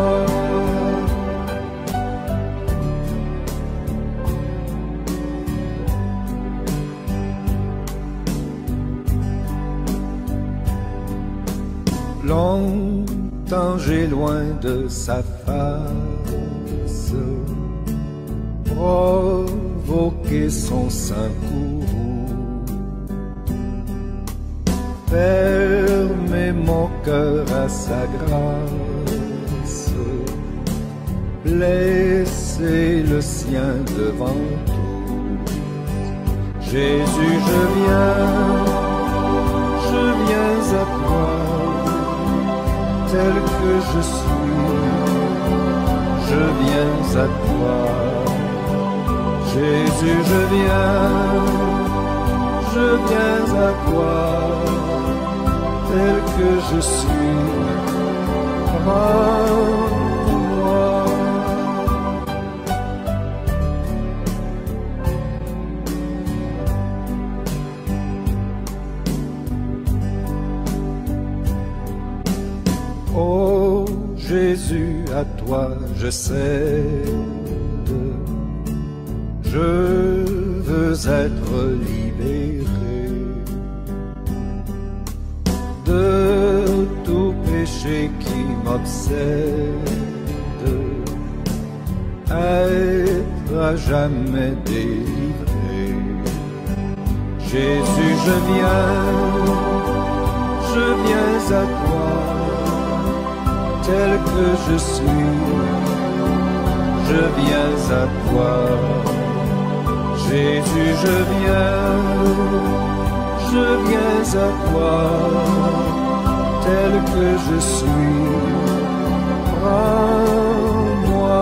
Longtemps j'ai loin de sa face provoqué son saint courroux, fermé mon cœur à sa grâce, blessé le sien devant tous. Jésus, je viens, je viens à toi, tel que je suis, je viens à toi. Jésus, je viens, je viens à toi, tel que je suis, prends-moi. Oh Jésus, à toi je cède, je veux être libéré de tout péché qui m'obsède, être à jamais délivré. Jésus, je viens, je viens à toi, tel que je suis, je viens à toi. Jésus, je viens, je viens à toi, tel que je suis, prends-moi.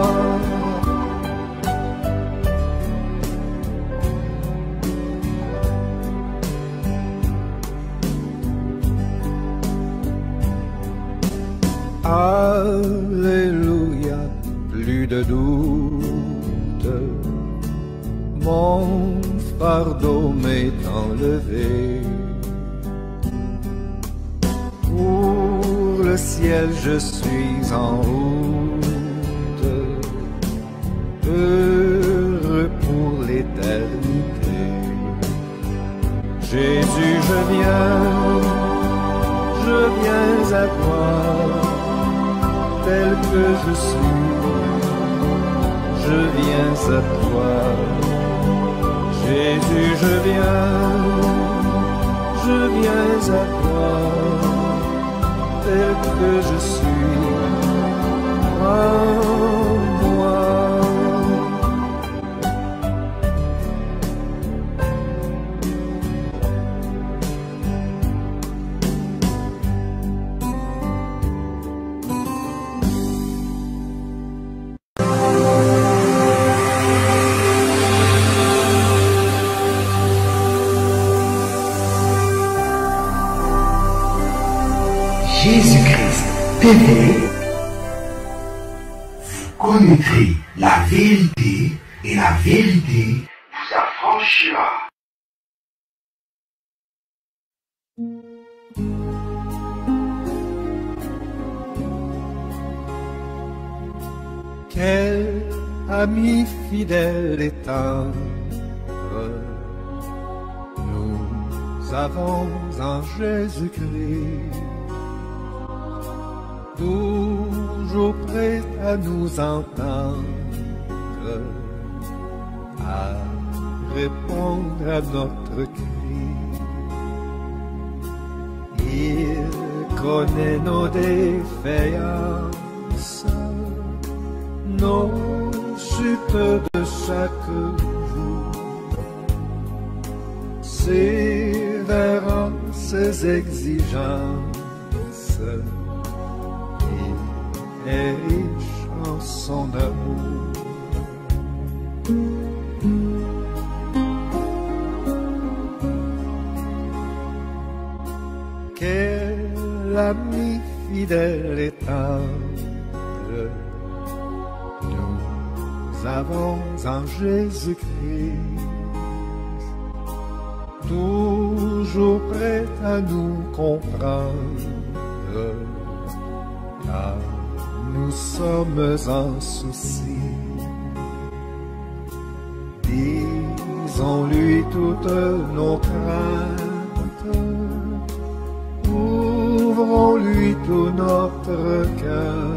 Alléluia, plus de doute, mon fardeau m'est enlevé. Pour le ciel je suis en route, heureux pour l'éternité. Jésus, je viens, je viens à toi, tel que je suis, je viens à toi. Jésus, je viens, je viens à toi, tel que je suis, prends-moi. Jésus-Christ T V, vous connaîtrez la vérité et la vérité vous affranchira. Quel ami fidèle et tendre nous avons en Jésus-Christ, toujours prêt à nous entendre, à répondre à notre cri. Il connaît nos défaillances, nos chutes de chaque jour, sévèrent ses exigences. Il est riche dans son amour. Quel ami fidèle et tendre nous avons en Jésus-Christ, toujours prêt à nous comprendre, car nous sommes en souci. Disons-lui toutes nos craintes, ouvrons-lui tout notre cœur.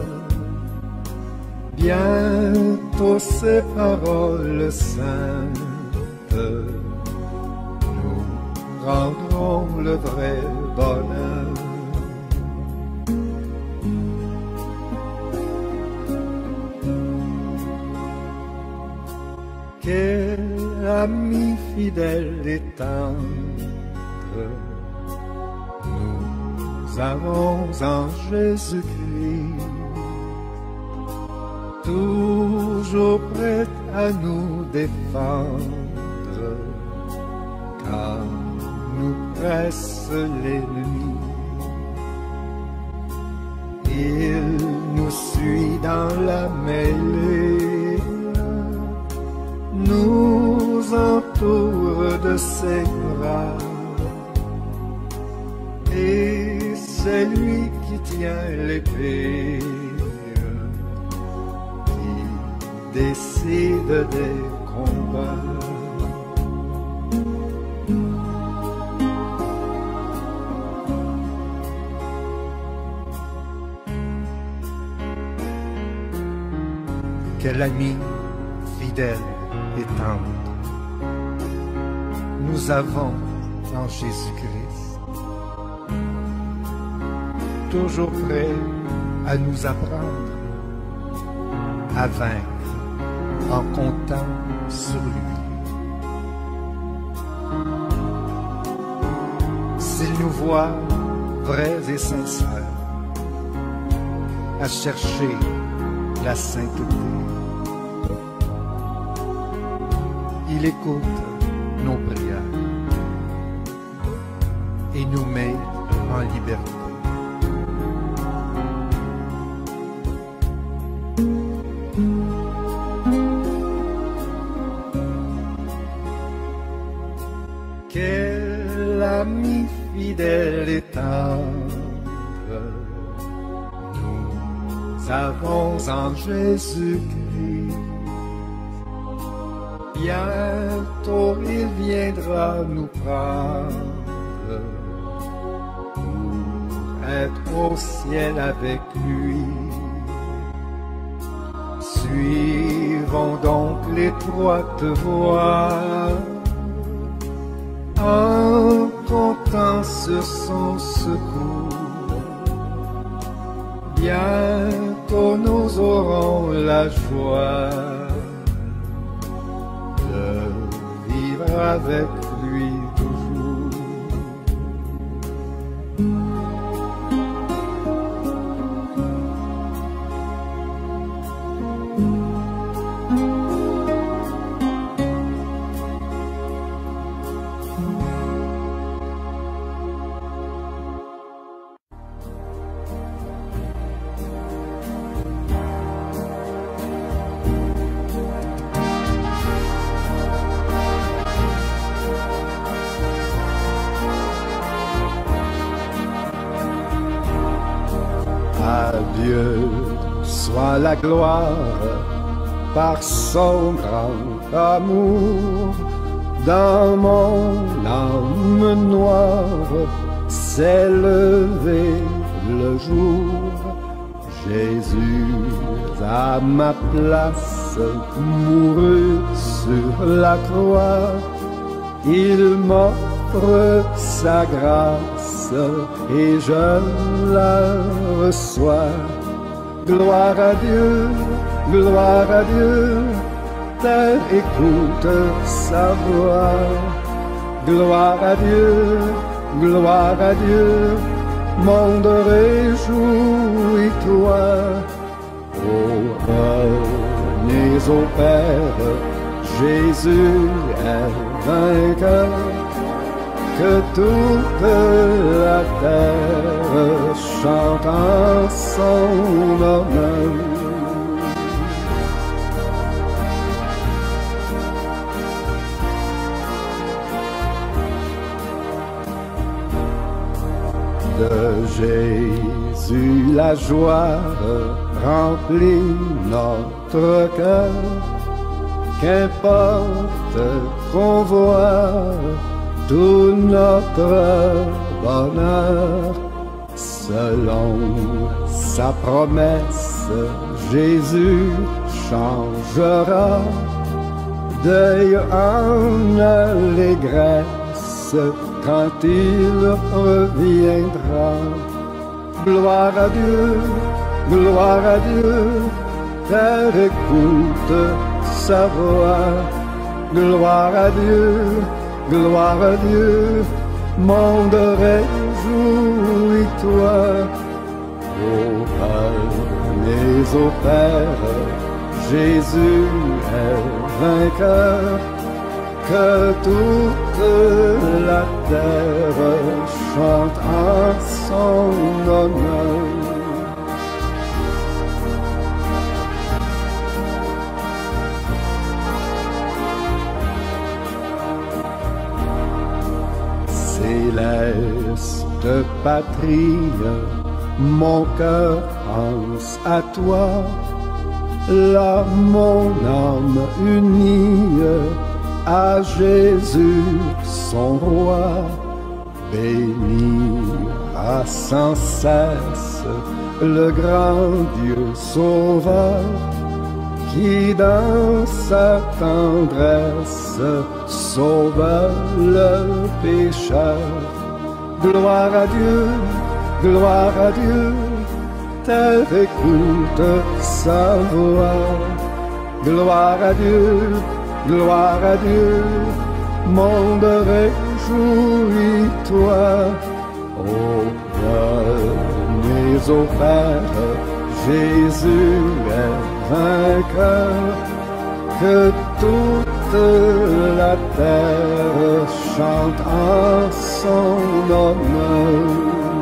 Bientôt ces paroles saintes nous rendront le vrai bonheur. Quel ami fidèle et tendre nous avons en Jésus-Christ, toujours prêt à nous défendre, car nous presse l'ennemi. Il nous suit dans la mêlée, nous entoure de ses bras, et c'est lui qui tient l'épée, qui décide des combats. Quel ami fidèle et tendre nous avons en Jésus-Christ, toujours prêt à nous apprendre à vaincre en comptant sur lui. S'il nous voit vrais et sincères à chercher la sainteté, il écoute nos prières et nous met en liberté. Quel ami fidèle et tendre nous avons en Jésus-Christ. Bientôt il viendra nous prendre pour être au ciel avec lui. Suivons donc l'étroite voie en comptant sur son secours. Bientôt nous aurons la joie de vivre avec lui toujours. À Dieu soit la gloire par son grand amour. Dans mon âme noire s'est levé le jour. Jésus à ma place mourut sur la croix. Il m'offre sa grâce et je la reçois. Gloire à Dieu, gloire à Dieu, terre écoute sa voix. Gloire à Dieu, gloire à Dieu, monde réjouis-toi. Oh, au Père, Jésus est vainqueur, que toute la terre chante en son honneur. De Jésus la joie remplit notre cœur, qu'importe qu'on voit tout notre bonheur. Selon sa promesse, Jésus changera deuil en allégresse quand il reviendra. Gloire à Dieu, gloire à Dieu, terre écoute sa voix. Gloire à Dieu, gloire à Dieu, monde réjouis-toi. Ô Père, mais ô Père, Jésus est vainqueur, que toute la terre chante en son honneur. Céleste patrie, mon cœur pense à toi, là mon âme unie à Jésus son roi, bénira sans cesse le grand Dieu sauveur, qui dans sa tendresse sauve le pécheur. Gloire à Dieu, gloire à Dieu, terre écoute sa voix. Gloire à Dieu, gloire à Dieu, monde réjouis-toi. Ô mais ô Père, Jésus est vainqueur, que toute la terre chante en son honneur.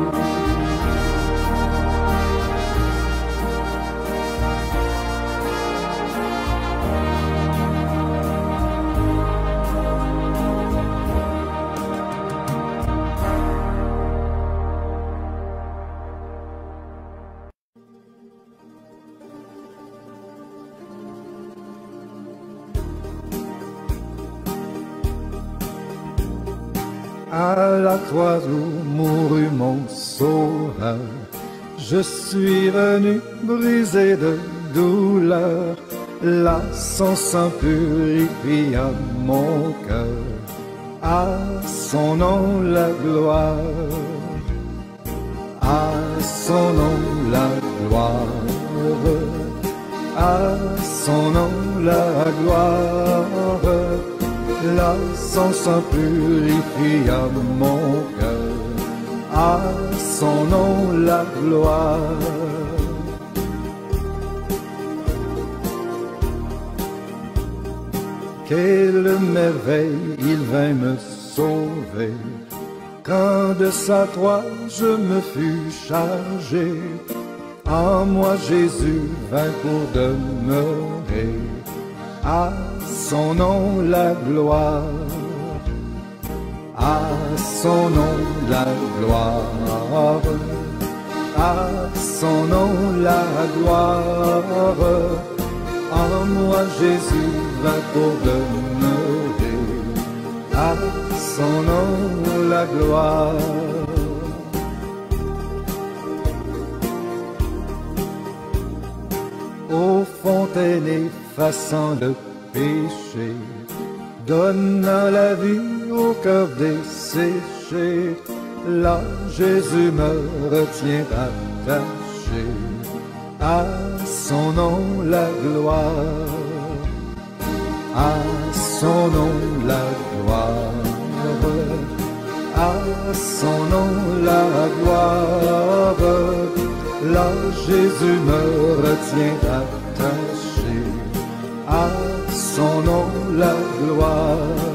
À la croix où mourut mon sauveur, je suis venu brisé de douleur. Là son sang purifia mon cœur, à son nom la gloire, à son nom la gloire, à son nom la gloire. Là son sang purifia mon cœur, à son nom la gloire. Quelle merveille, il vint me sauver, quand de sa croix je me fus chargé. En moi Jésus vint pour demeurer, à son nom la gloire, à son nom la gloire, à son nom la gloire. En moi Jésus vint pour demeurer, à son nom la gloire. Ô fontaine effaçant le péché, donnant la vie au cœur desséché, là Jésus me retient attaché, à son nom la gloire, à son nom la gloire, à son nom la gloire. Là Jésus me retient attaché, à son nom la gloire.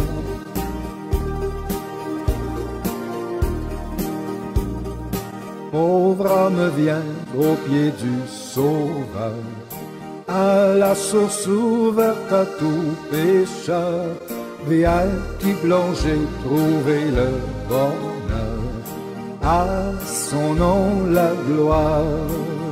Pauvre âme vient au pied du Sauveur, à la source ouverte à tout pécheur. Viens t'y plonger, trouver le bonheur, à son nom la gloire,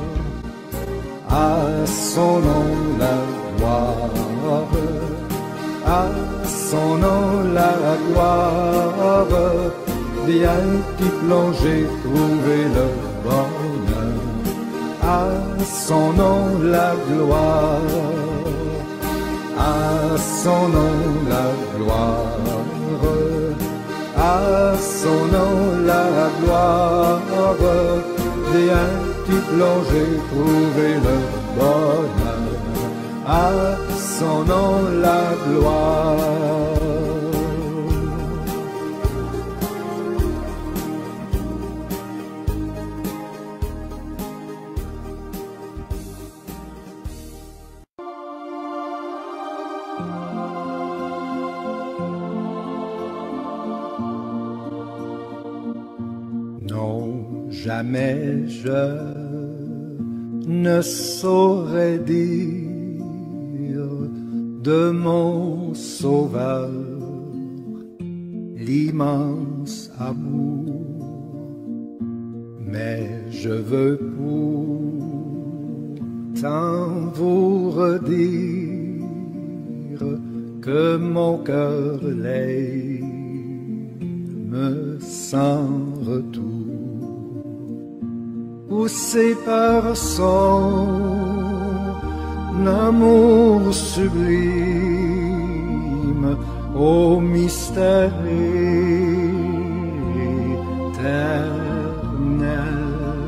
à son nom la gloire, à son nom la gloire. Viens t'y plonger, trouver le bonheur, à son nom la gloire, à son nom la gloire, à son nom la gloire. Viens t'y plonger, trouver le bonheur, à son nom la gloire. Jamais je ne saurais dire de mon Sauveur l'immense amour, mais je veux pourtant vous redire que mon cœur l'aime sans retour. Poussé par son amour sublime, au mystère éternel,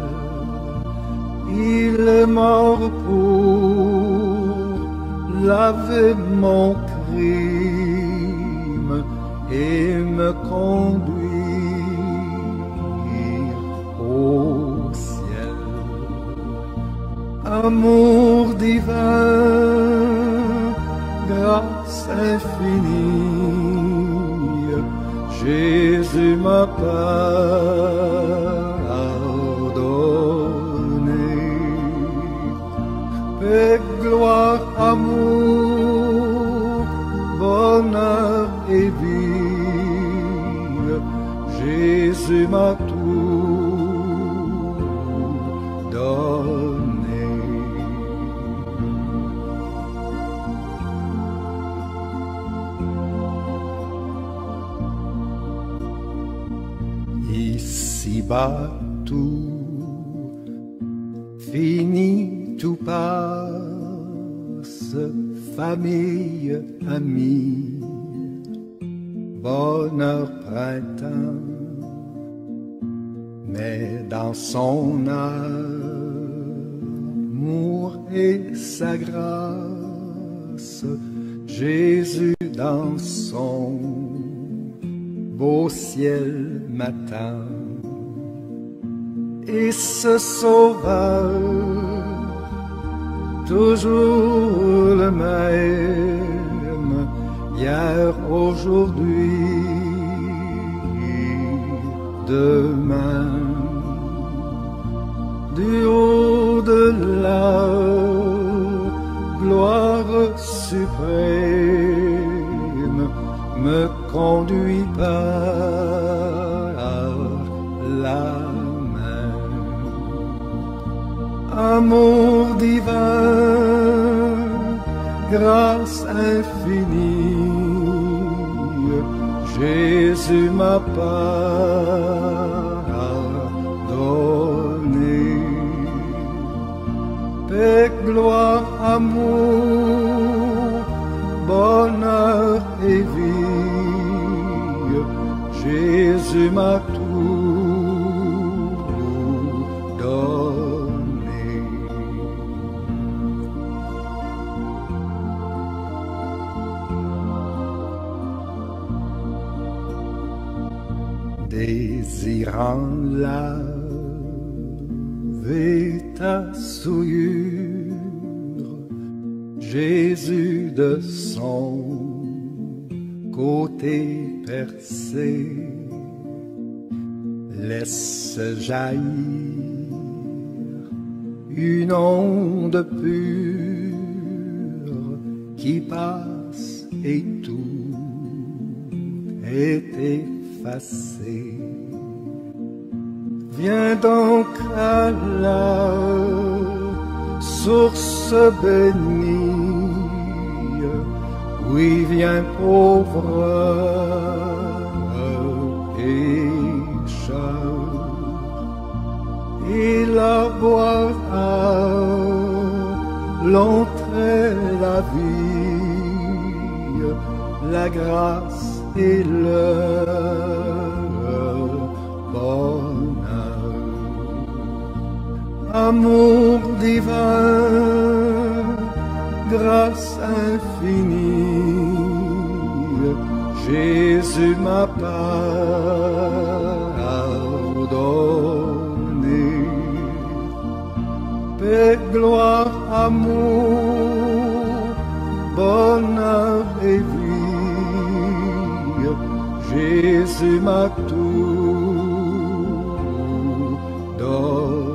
il est mort pour laver mon crime et me conduire au amour divin, grâce infinie, Jésus m'a pardonné. Paix, gloire, amour, bonheur et vie, Jésus m'a tout donné. Ici-bas tout finit, tout passe, famille, amis, bonheur, printemps, mais dans son amour et sa grâce, Jésus dans son beau ciel m'attend. Et ce Sauveur, toujours le même, hier, aujourd'hui, demain, du haut de la gloire suprême, me conduit par la main. Amour divin, grâce infinie, Jésus m'a pardonné. Paix, gloire, amour, bonheur et vie, Jésus m'a tout donné. Désirant laver ta souillure, Jésus de son côté percé laisse jaillir une onde pure qui passe et tout est effacé. Viens donc à la source bénie, oui, viens pauvre pécheur, et la boira l'entrée, la vie, la grâce et le bonheur. Amour divin, grâce infinie, Jésus m'a pardonné. Paix, gloire, amour, bonheur et vie, Jésus m'a tout donné.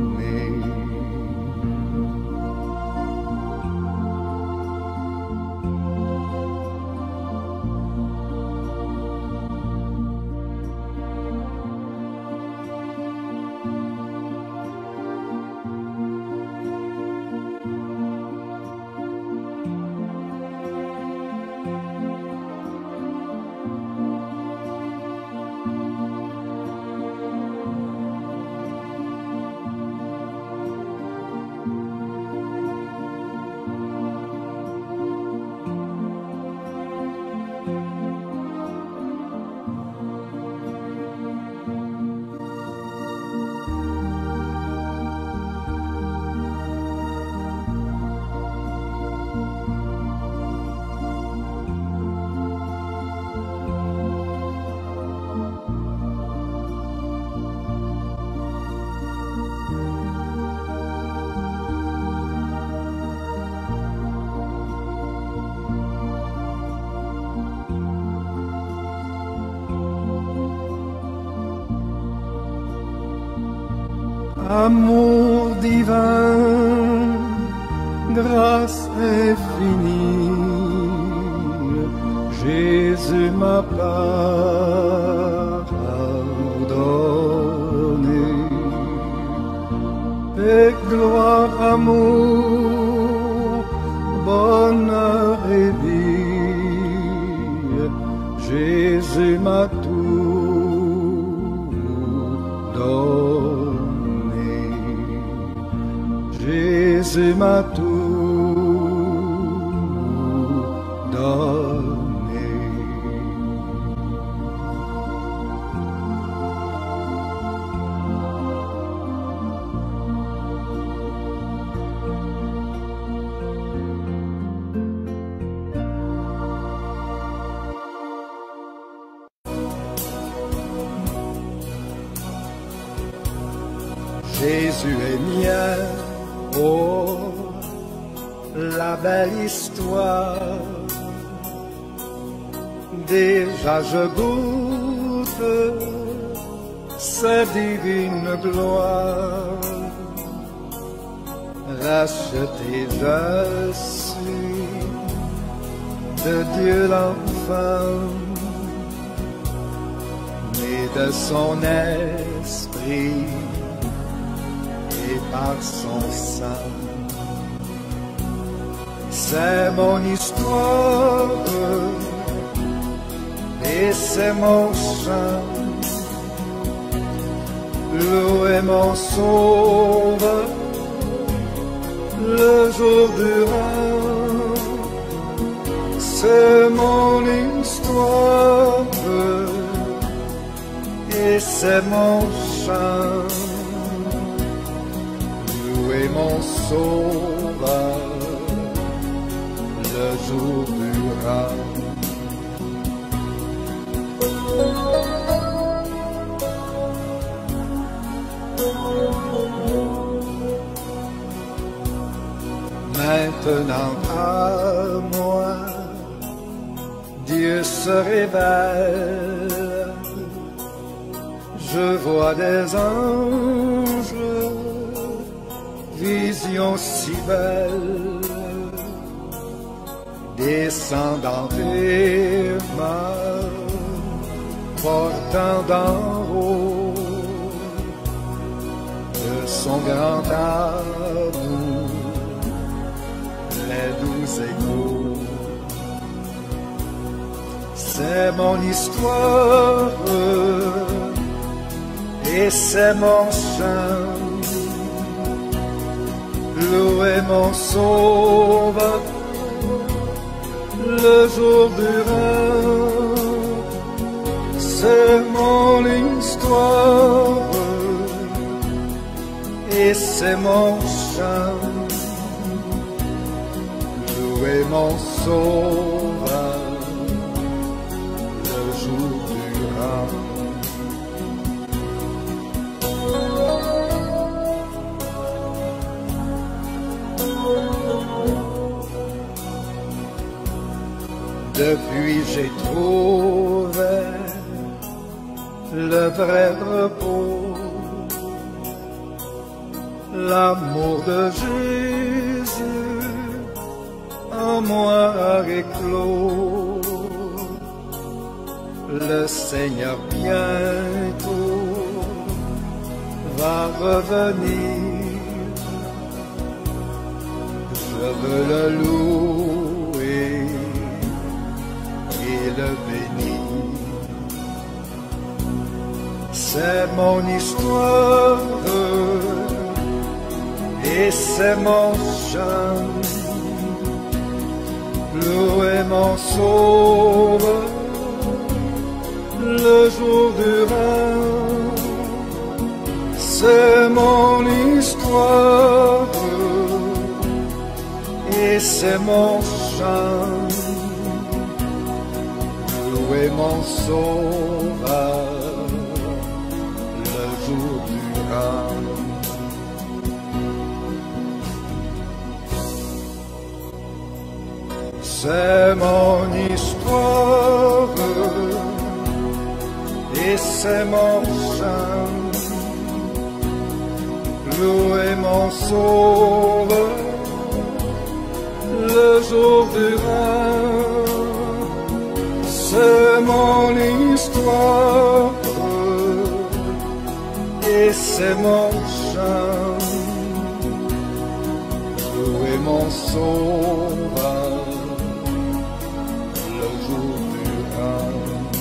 Amour divin, grâce infinie, Jésus m'a pardonné. Paix, gloire, amour, bonheur et vie, Jésus m'a tout donné. Jésus m'a tout donné. Jésus est mien. Oh, la belle histoire, déjà je goûte sa divine gloire. Racheté je suis de Dieu l'enfant, né de son esprit et par son sang. C'est mon histoire et c'est mon chant. Louer mon sauveur le jour durant. C'est mon histoire et c'est mon chant. Louer mon sauveur le jour durant. maintenant à moi, Dieu se révèle. Je vois des anges, vision si belle, descendant des mains, portant d'en haut de son grand amour les doux échos. C'est mon histoire et c'est mon chant, louer mon sauveur le jour durant. C'est mon histoire et c'est mon chant, louer mon sauveur le jour durant. Depuis j'ai trouvé le vrai repos, l'amour de Jésus en moi a éclos. Le Seigneur bientôt va revenir, je veux le louer et le bénir. C'est mon histoire et c'est mon chant, louer mon sauveur le jour durant. C'est mon histoire et c'est mon chant, louer mon sauveur le jour durant. C'est mon histoire et c'est mon chant, louer mon sauveur le jour durant. C'est mon histoire et c'est mon chant, louer mon sauveur le jour durant.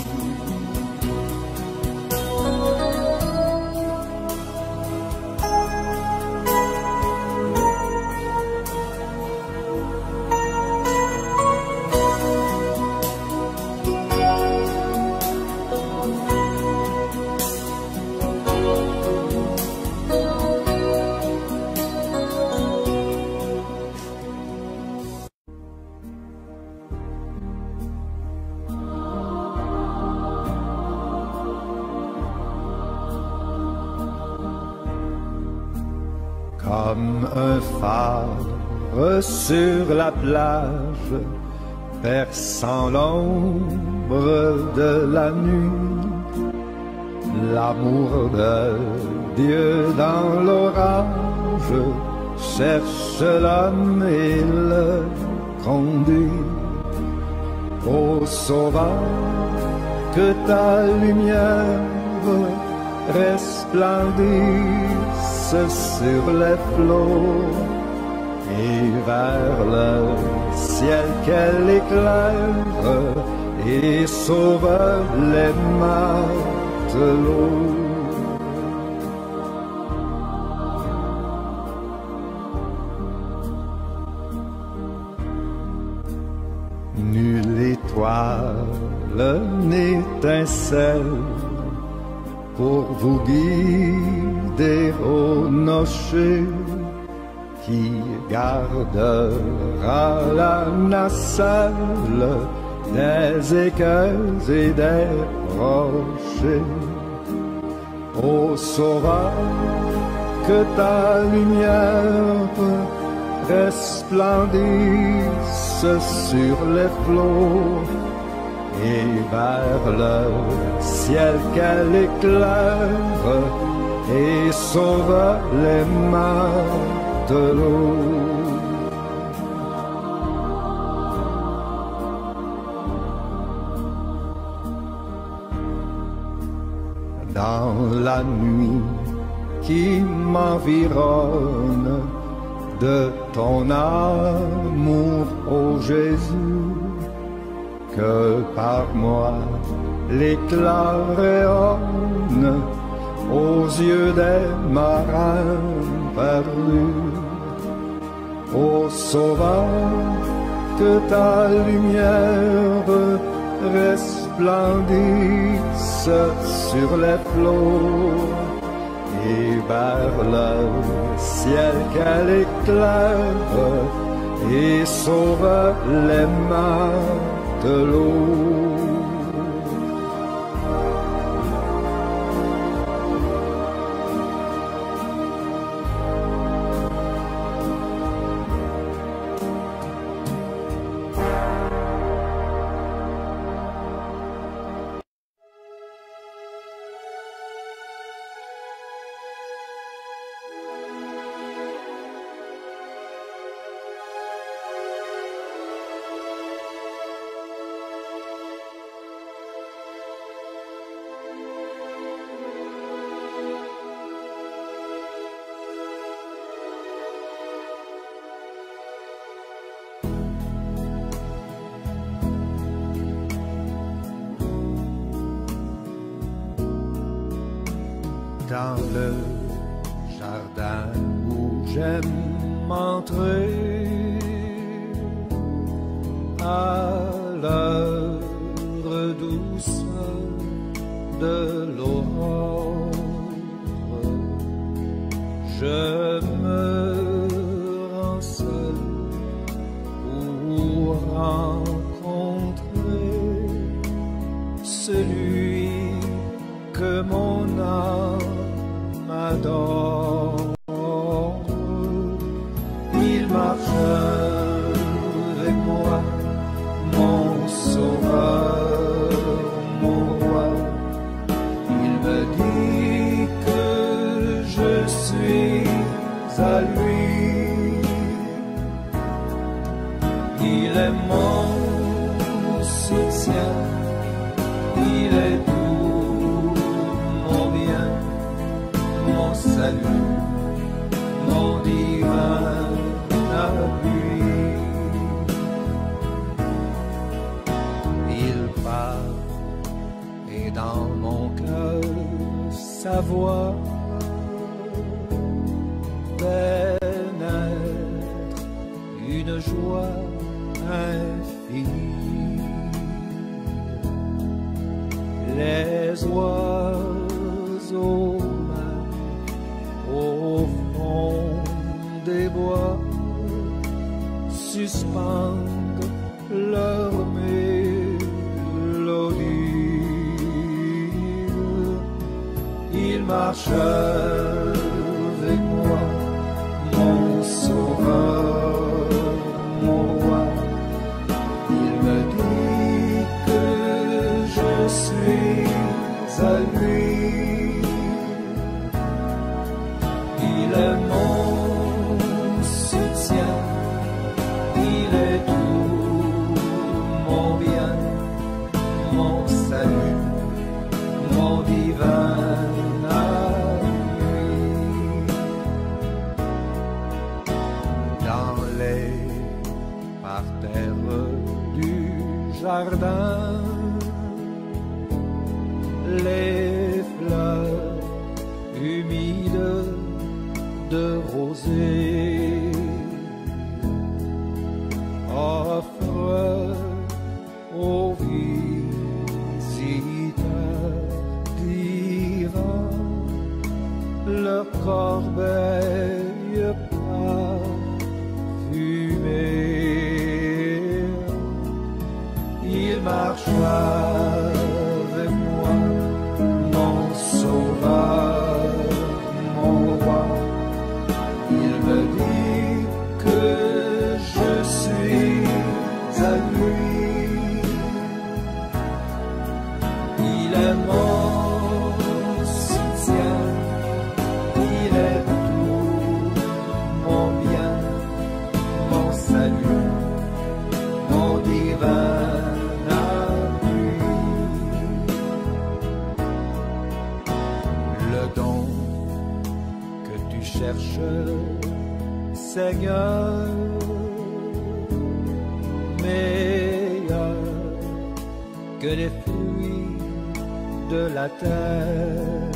Comme un phare sur la plage, perçant l'ombre de la nuit, l'amour de Dieu dans l'orage cherche l'homme et le conduit. Ô Sauveur, que ta lumière resplendisse sur les flots et vers le ciel qu'elle éclaire et sauve les matelots. Nulle étoile n'étincelle pour vous guider au nocher qui gardera la nacelle des écueils et des rochers. Ô Sauveur, que ta lumière resplendissent sur les flots et vers le ciel qu'elle éclaire et sauve les matelots. Dans la nuit qui m'environne de ton amour, ô Jésus, que par moi l'éclat rayonne aux yeux des marins perdus. Ô Sauveur, que ta lumière resplendisse sur les flots et vers le ciel qu'elle éclaire et sauve les matelots. Dans le jardin où j'aime entrer à l'heure douce de l'aurore, je me rends seul pour rencontrer celui que mon âme adore. Il marche avec moi, mon sauveur, mon roi. Il me dit que je suis à lui. Il est mon soutien, il est tout mon bien, mon salut, mon divin appui. Il parle et dans mon cœur sa voix pénètre une joie infinie. Les oiseaux au fond des bois suspendent leur mélodie. Il marche avec moi, mon sauveur, mon roi. Il me dit que je suis à lui. Il est mon soutien, il est tout mon bien, mon salut, mon divin appui. Dans les parterres du jardin, les fleurs humides de rosée offrent aux visiteurs divins leur corbeille parfumée. Il marche avec moi, mon sauveur, mon roi. Il me dit que cherche, Seigneur, meilleur que les fruits de la terre.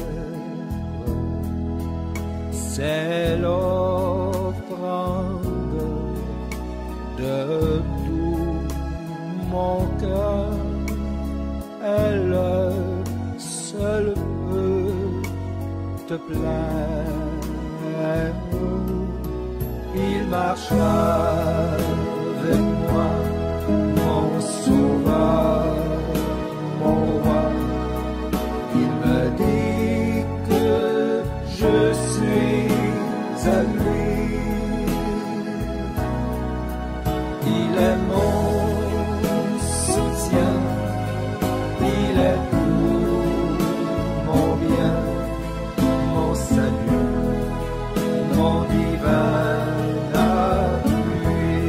C'est l'offrande de tout mon cœur, elle seule peut te plaire. Il marcha avec moi, mon sauveur, mon roi. Il me dit que je suis à lui. Il est mon soutien, il est tout mon bien, mon salut, mon divin appui.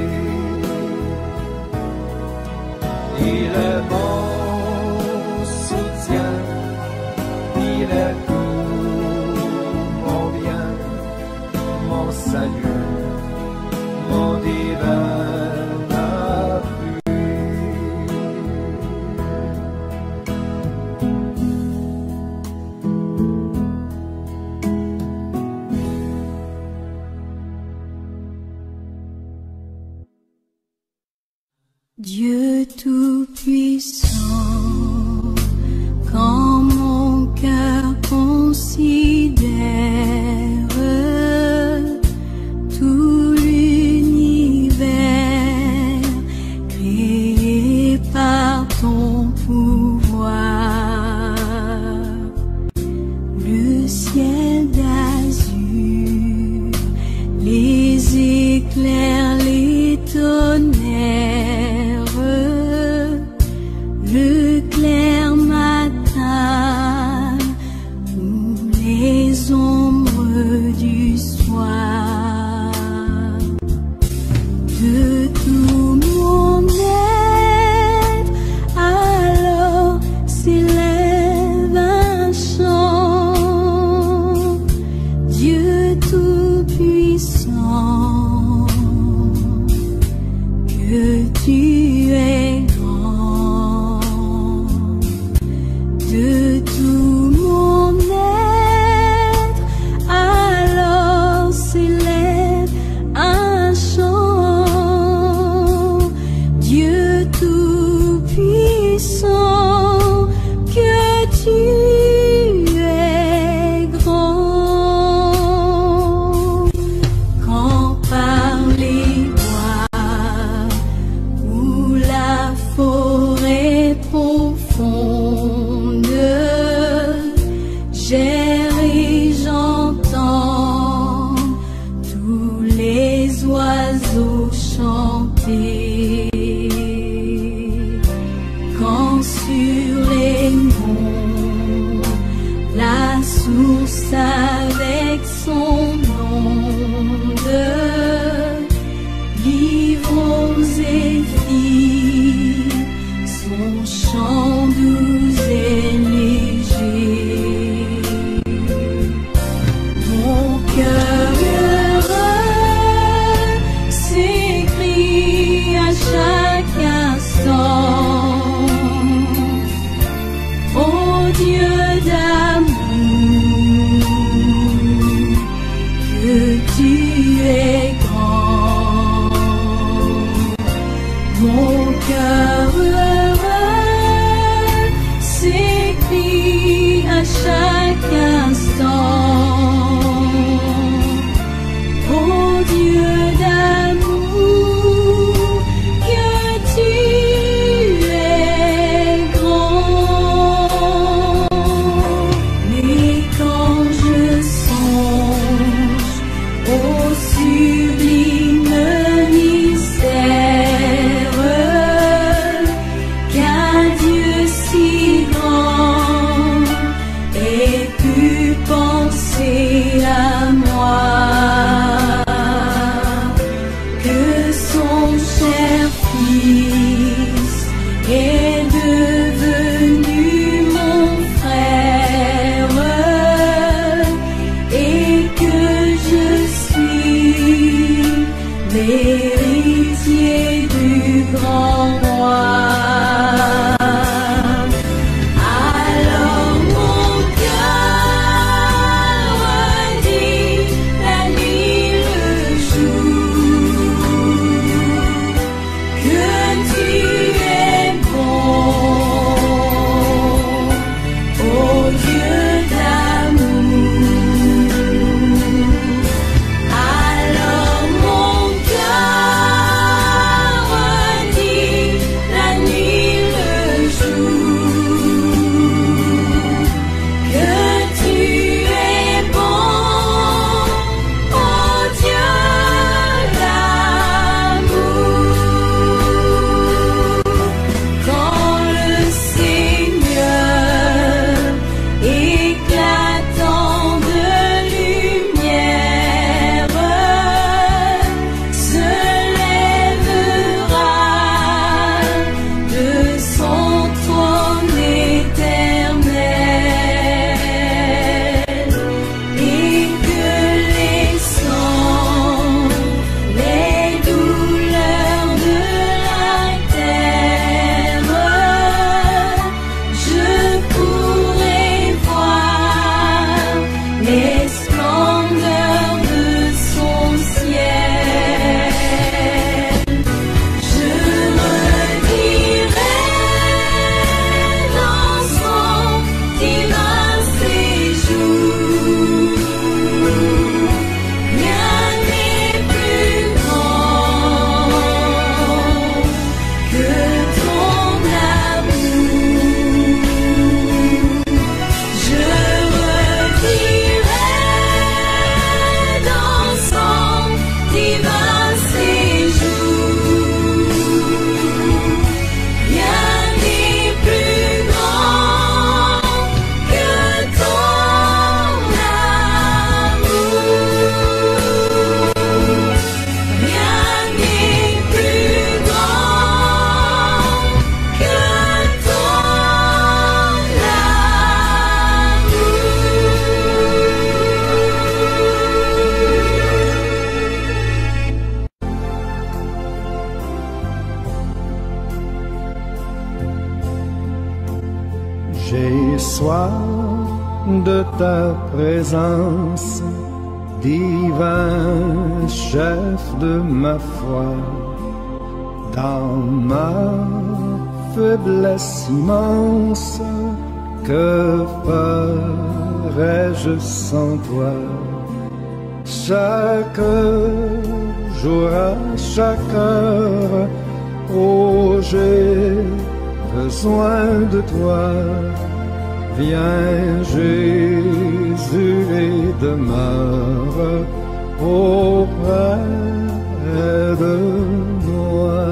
Il est mon soutien, il est tout mon bien, mon salut, mon divin appui. Dieu tout-puissant, quand mon cœur considère tout l'univers créé par ton pouvoir, le ciel d'azur, les éclairs, les tonnerres, le clair matin ou les ombres du soir. De tout mon être, alors s'élève un chant. Dieu tout-puissant, que tu es grand. De tout mon être, alors s'élève un chant. Dieu tout-puissant, que tu es grand. Quand par les bois ou la forêt profonde, j'erre et j'entends tous les oiseaux chanter. Quand sur les monts, la source avec son onde livre aux zéphyrs son chant doux et léger. Mon cœur heureux s'écrie soir de ta présence, divin chef de ma foi. Dans ma faiblesse immense, que ferais-je sans toi? Chaque jour à chaque heure, oh j'ai besoin de toi. Viens Jésus et demeure auprès de moi.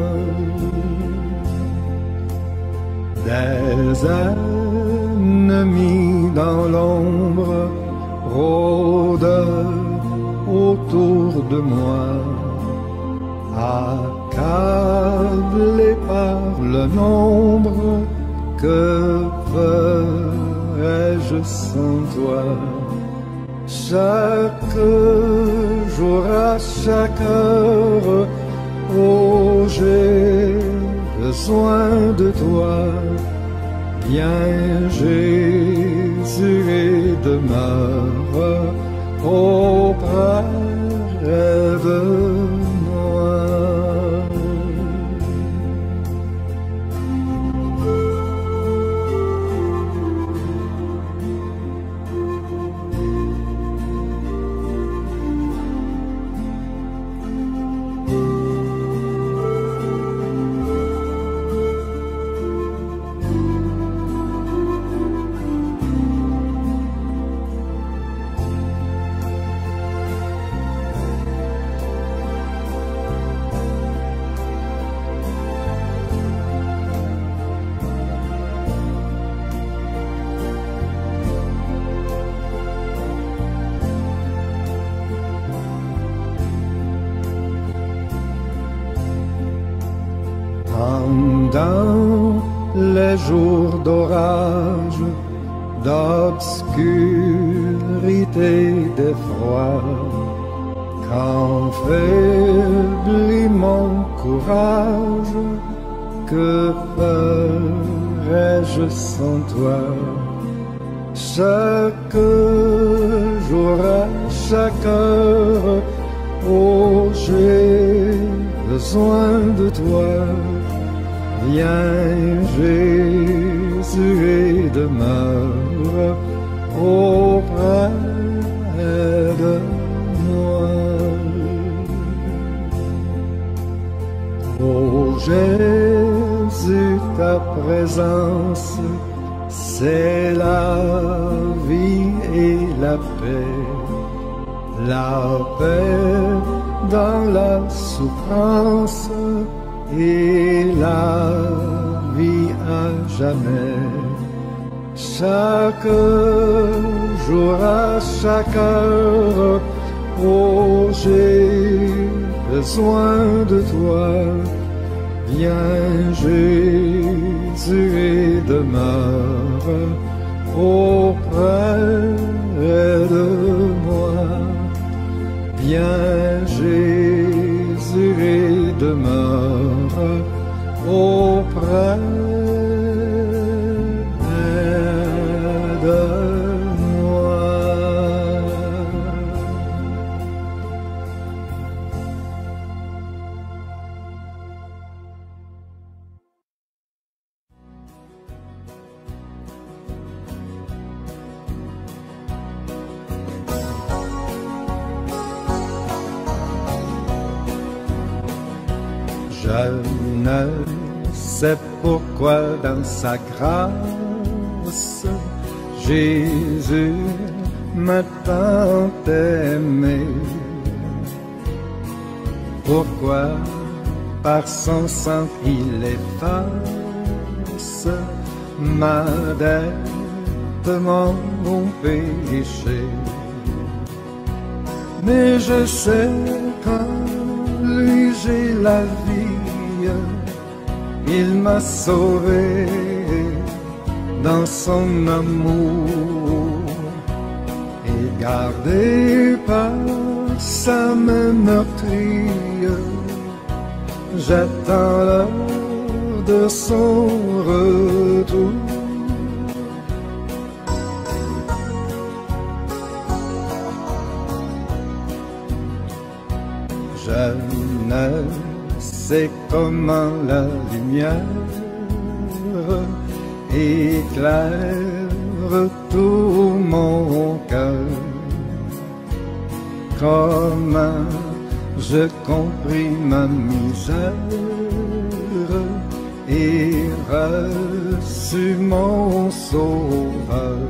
Des ennemis dans l'ombre rôdent autour de moi, accablé par le nombre, que ferais-je sans toi? Chaque jour à chaque heure, oh j'ai besoin de toi. Viens Jésus et demeure auprès de moi. Pendant les jours d'orage, d'obscurité, d'effroi, quand faiblit mon courage, que ferais-je sans toi? Chaque jour à chaque heure, oh j'ai besoin de toi. Viens Jésus et demeure auprès de moi. Oh Jésus, ta présence, c'est la vie et la paix. La paix dans la souffrance et la vie à jamais. Chaque jour à chaque heure, oh j'ai besoin de toi. Viens Jésus et demeure auprès de moi. Viens Jésus et demeure auprès de moi. Je ne sais pourquoi dans sa grâce Jésus m'a tant aimé. Pourquoi par son sang il efface ma dette, mon péché. Mais je sais qu'en lui j'ai la vie, il m'a sauvé dans son amour et gardé par sa main meurtrie. J'attends l'heure de son retour Je ne sais comment la lumière éclaire tout mon cœur. Comment je compris ma misère et reçu mon sauveur.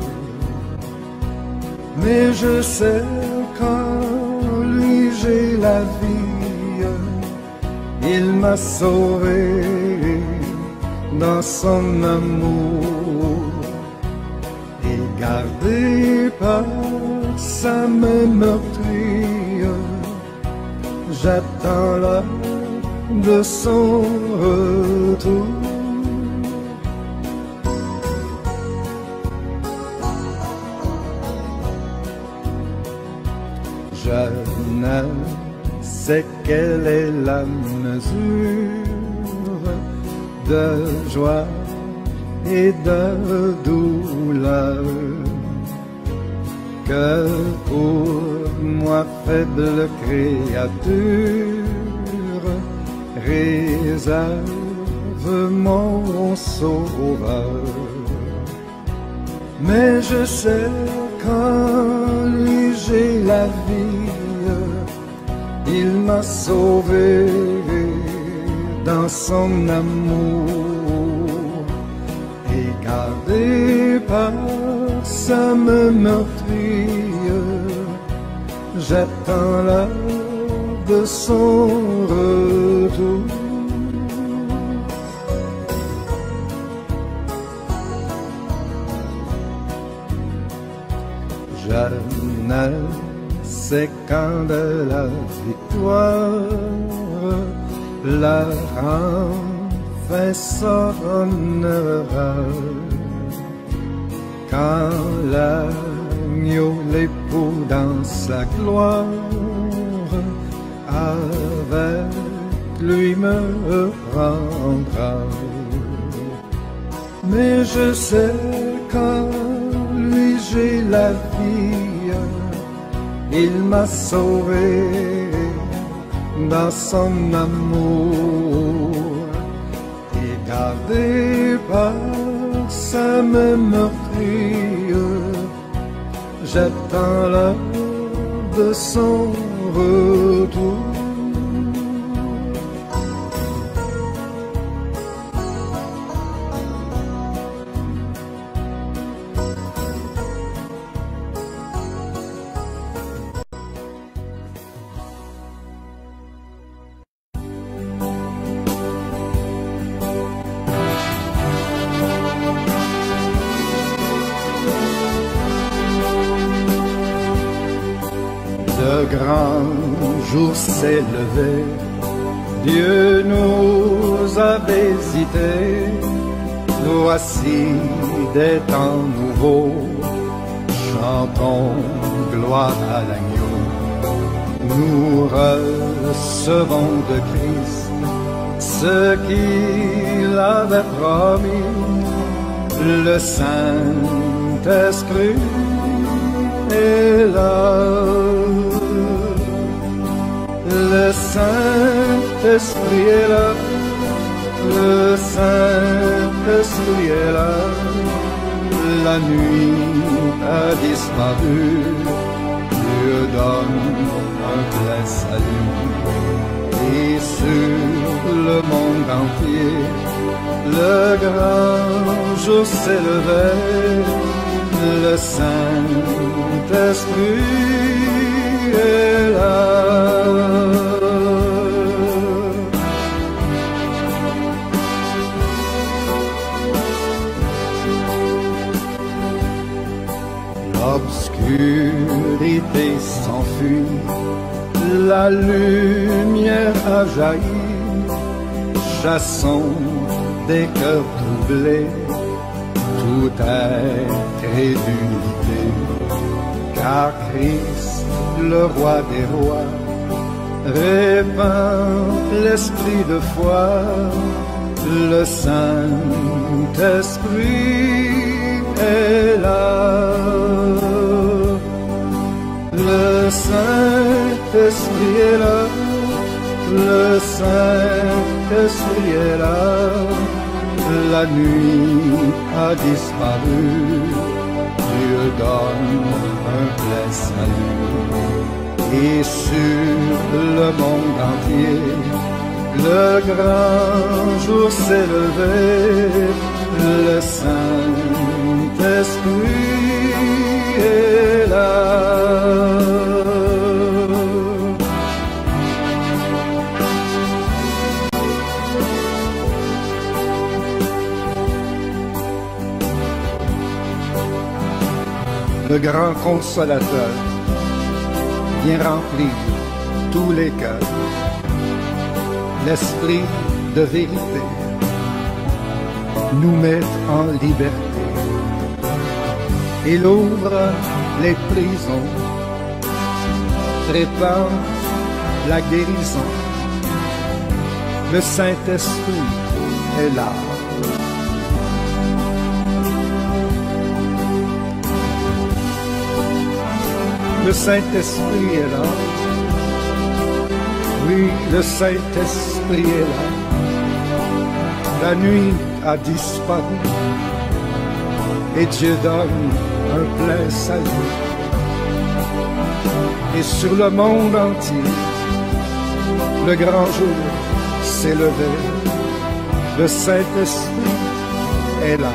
Mais je sais qu'en lui j'ai la vie, il m'a sauvé dans son amour et gardé par sa main meurtrie. J'attends l'heure de son retour. Je ne sais quelle est la mesure de joie et de douleur que pour moi faible créature réserve mon sauveur. Mais je sais qu'en lui j'ai la vie, il m'a sauvé dans son amour et gardé par sa main meurtrie. J'attends l'heure de son retour. Je ne sais quand de la victoire la fin sonnera, quand l'agneau l'époux dans sa gloire avec lui me rendra. Mais je sais qu'en lui j'ai la vie, il m'a sauvé dans son amour et gardé par sa main meurtrie. J'attends l'heure de son retour. Le grand jour s'est levé, Dieu nous a visités. Voici des temps nouveaux, chantons gloire à l'agneau. Nous recevons de Christ ce qu'il avait promis, le Saint-Esprit est là. Le Saint-Esprit est là, le Saint-Esprit est là. La nuit a disparu, Dieu donne un plein salut. Et sur le monde entier, le grand jour s'est levé, le Saint-Esprit est là. L'obscurité s'enfuit, la lumière a jailli. Chassons des cœurs troublés tout incrédulité, car Christ, le roi des rois, répand l'esprit de foi. Le Saint-Esprit est là. Le Saint-Esprit est là, le Saint-Esprit est là, la nuit a disparu, Dieu donne un plein salut, et sur le monde entier, le grand jour s'est levé, le Saint-Esprit est là. Le grand consolateur vient remplir tous les cœurs. L'esprit de vérité nous met en liberté. Il ouvre les prisons, répand la guérison. Le Saint-Esprit est là. Le Saint-Esprit est là. Oui, le Saint-Esprit est là. La nuit a disparu et Dieu donne un plein salut. Et sur le monde entier, le grand jour s'est levé. Le Saint-Esprit est là.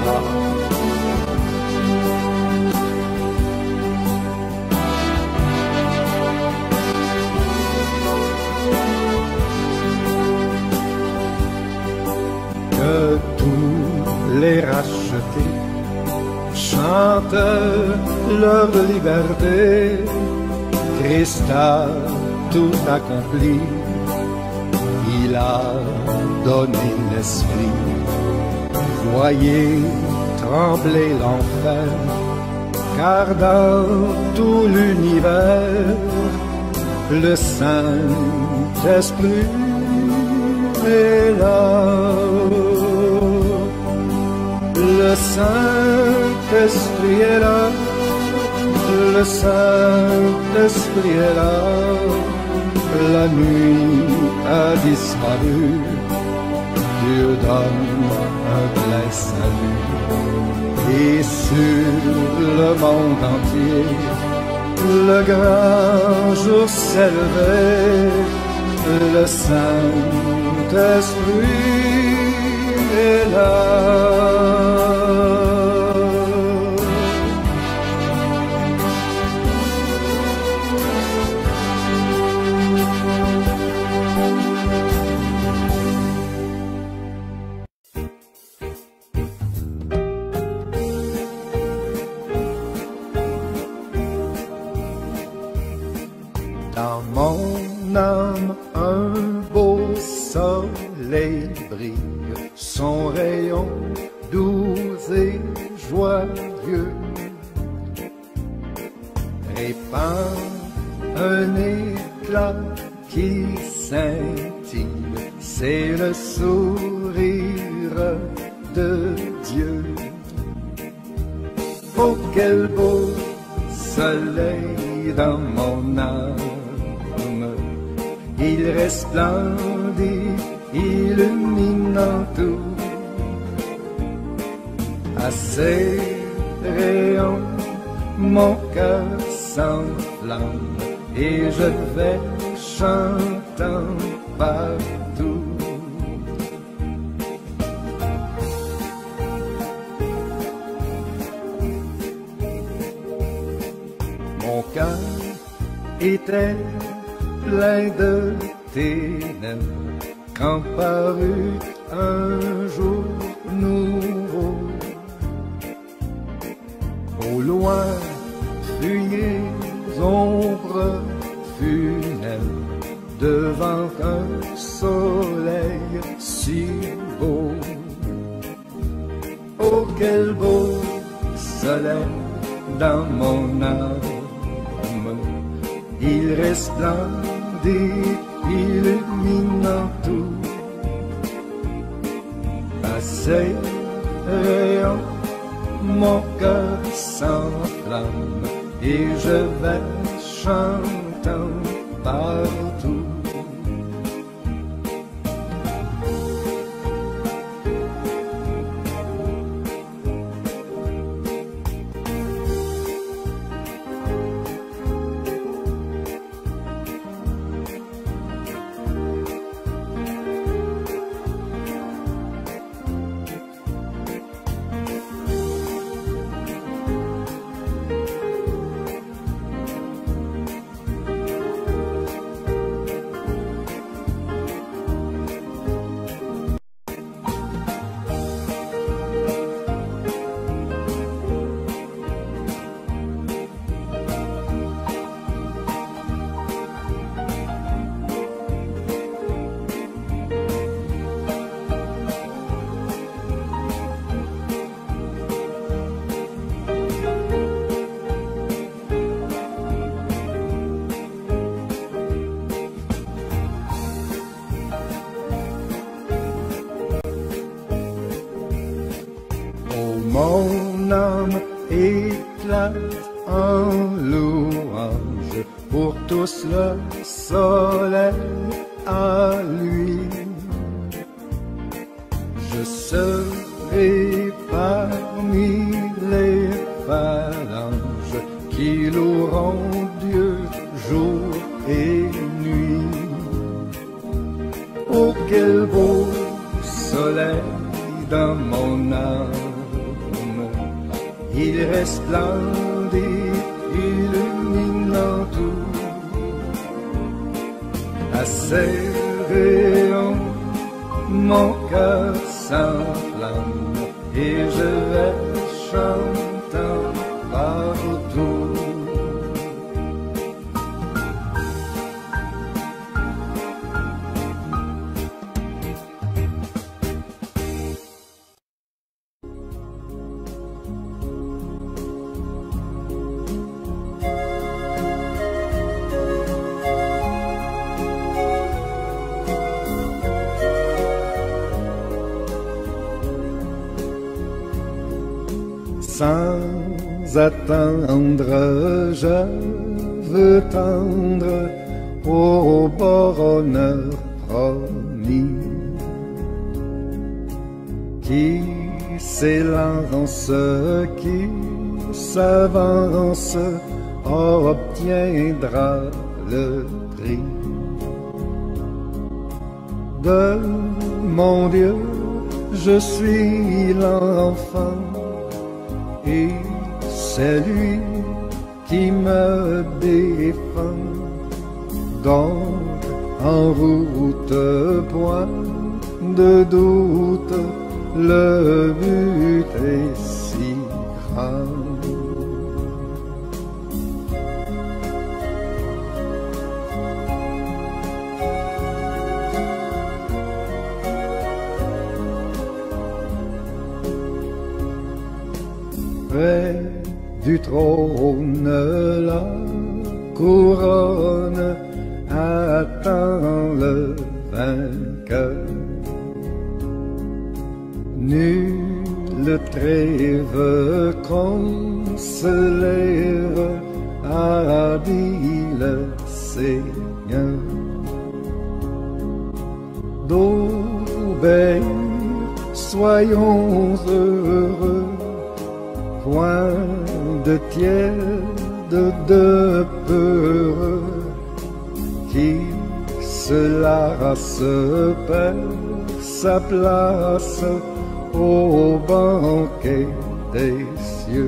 Que tous les rachetés chantent leur liberté. Christ a tout accompli, il a donné l'esprit. Voyez trembler l'enfer, car dans tout l'univers, le Saint-Esprit est là. Le Saint-Esprit est là, le Saint-Esprit est là, la nuit a disparu, Dieu donne un plein salut, et sur le monde entier, le grand jour s'est levé, le Saint-Esprit est là. Dans mon âme, un beau soleil brille, son rayon doux et joyeux répand un éclat qui scintille, c'est le sourire de Dieu. Oh, quel beau soleil dans mon âme, il resplendit, illuminant tout. À ses rayons, mon cœur s'enflamme et je vais chantant partout. Mon cœur était plein de ténèbres, quand parut un jour nouveau. Au loin, fuyez, ombres funèbres, devant un soleil si beau. Oh, quel beau soleil dans mon âme, il resplendit, illuminant tout. À ses rayons, mon cœur s'enflamme et je vais chantant partout. Mon âme éclate en louange, pour tous le soleil à lui. Je serai parmi les phalanges qui loueront Dieu jour et nuit. Oh, quel beau soleil dans mon âme, il resplendit, illuminant tout. À ses rayons, mon cœur s'enflamme et je vais chantant partout. Sans attendre, je veux tendre au bonheur promis qui s'élance, qui s'avance, obtiendra le prix de mon Dieu. Je suis l'enfant et c'est lui qui me défend. Donc en route, point de doute, le but est si grand. Près du trône, la couronne attend le vainqueur. Nulle trêve qu'on se lève, a dit le Seigneur. D'obéir, soyons heureux, point de tiède, de peureux, qui se lasse perd sa place au banquet des cieux.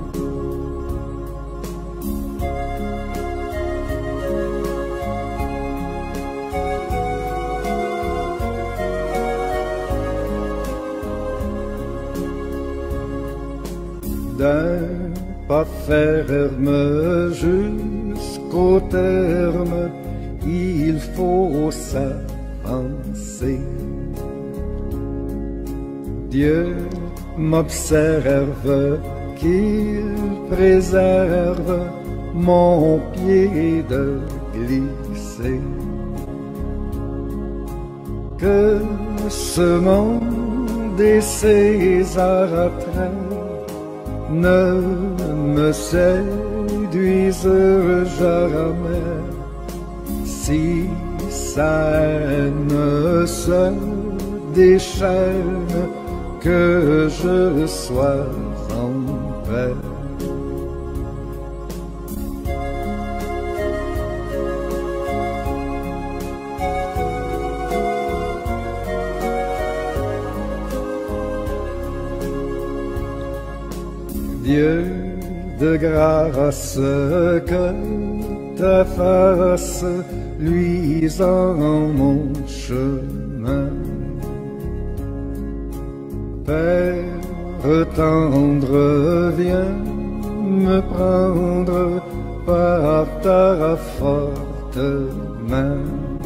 D'un pas ferme jusqu'au terme, il faut s'avancer. Dieu m'observe, qu'il préserve mon pied de glisser. Que ce monde et ses attraits ne me séduisent jamais, si sa haine se déchaîne, que je sois en paix. Dieu de grâce, que ta face luise en mon chemin. Père tendre, viens me prendre par ta forte main.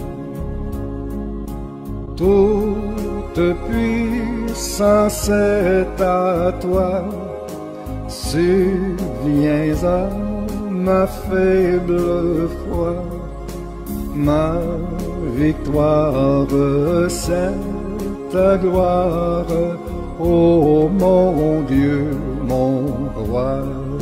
Toute puissance est à toi, subviens à ma faible foi. Ma victoire, c'est ta gloire, ô mon Dieu, mon roi.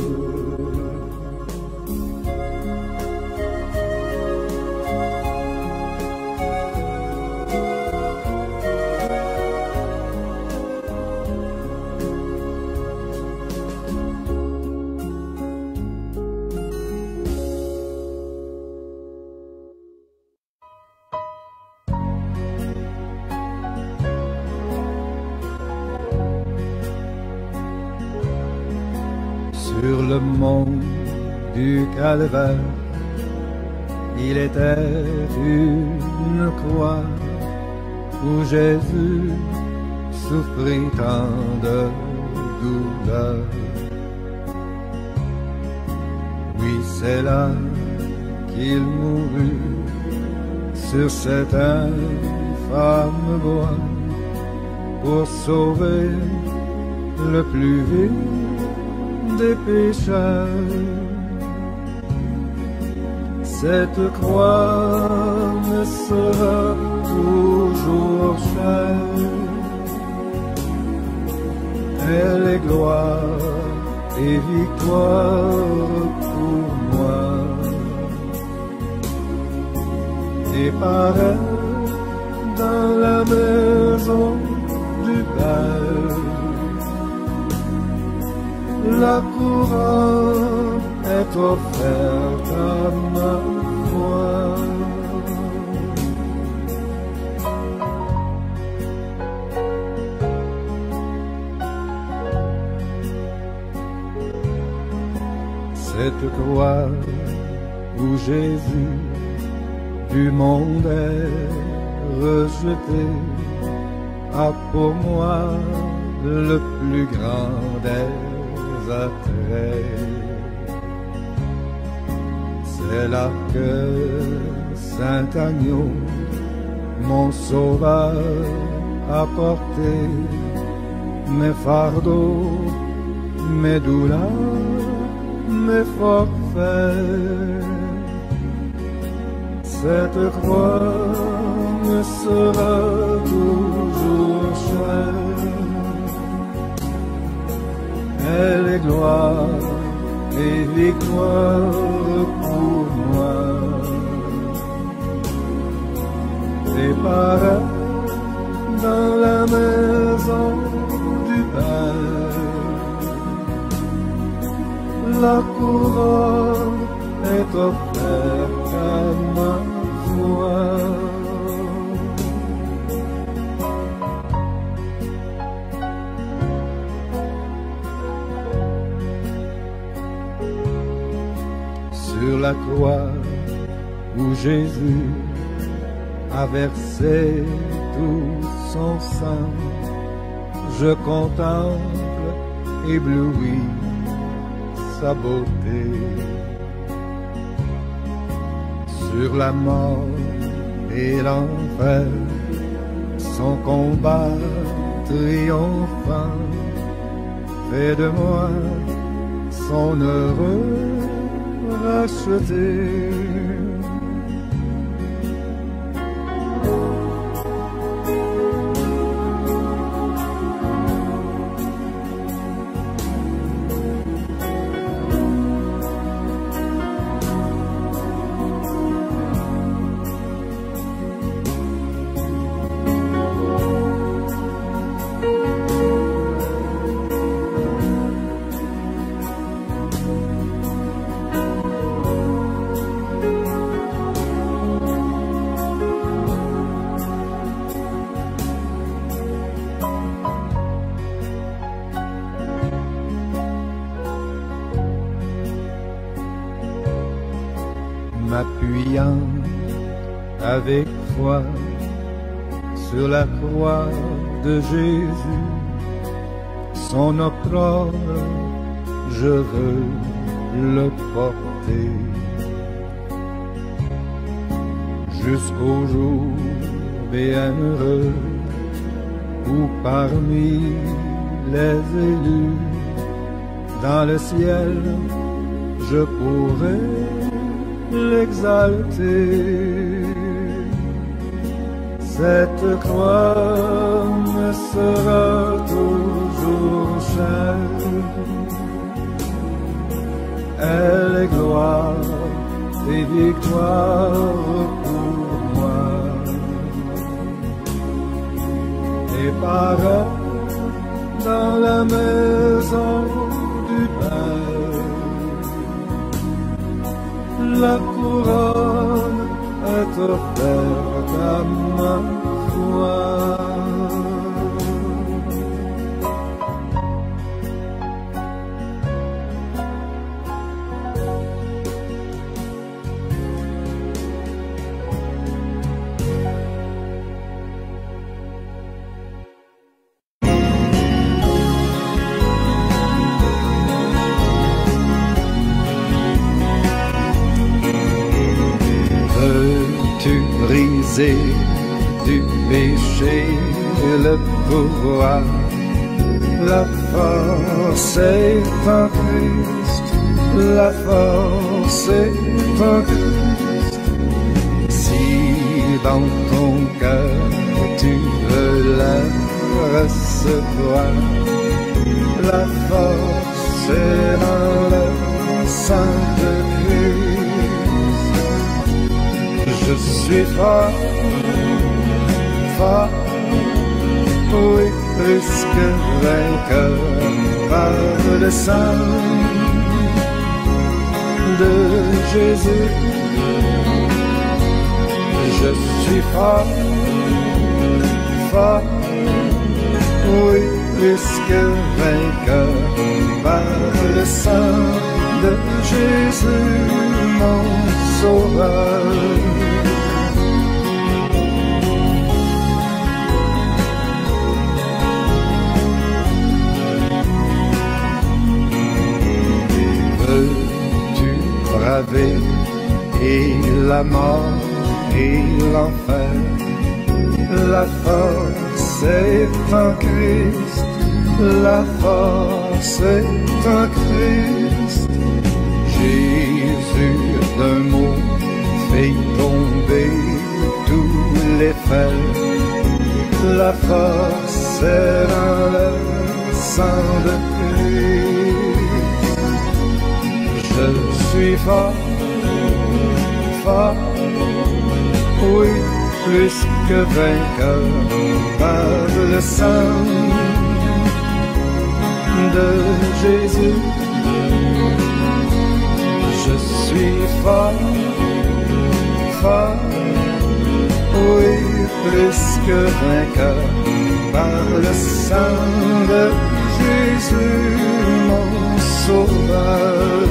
Sur le mont du Calvaire, il était une croix où Jésus souffrit tant de douleur. Oui, c'est là qu'il mourut sur cet infâme bois pour sauver le plus vil des pécheurs. Cette croix me sera toujours chère. Elle est gloire et victoire pour moi. Et par elle, dans la maison du Père, la couronne est offerte à ma foi. Cette croix où Jésus du monde est rejeté a pour moi le plus grand des attraits. C'est là que Saint Agneau, mon sauveur, a porté mes fardeaux, mes douleurs, mes forfaits. Cette croix me sera toujours chère. Elle est gloire et victoire pour moi. Et par elle, dans la maison du Père, la couronne est offerte à ma foi. Sur la croix où Jésus a versé tout son sang, je contemple ébloui sa beauté. Sur la mort et l'enfer, son combat triomphant fait de moi son heureux racheté. M'appuyant avec foi sur la croix de Jésus, son opprobre, je veux le porter jusqu'au jour bienheureux où parmi les élus dans le ciel je pourrai l'exalter. Cette croix me sera toujours fourchette. Elle est gloire et victoire pour moi. Et pareil dans la maison du Père, la couronne est offerte à ma foi. Veux-tu briser du péché le pouvoir? La force est en Christ, la force est en Christ. Si dans ton cœur tu veux la recevoir, la force est dans le sang de Christ. Je suis fort, fort, oui, plus que vainqueur par le sang de Jésus. Je suis fort, fort, oui, plus que vainqueur par le sang de Jésus, mon sauveur. Veux-tu braver et la mort et l'enfer? La force est en Christ, la force est en Christ. Jésus d'un mot fait tomber tous les fers. La force est dans le sang de Christ. Je suis fort, fort, oui, plus que vainqueur par le sang de Jésus. Je suis fort, fort, oui, plus que vainqueur par le sang de Jésus, mon sauveur.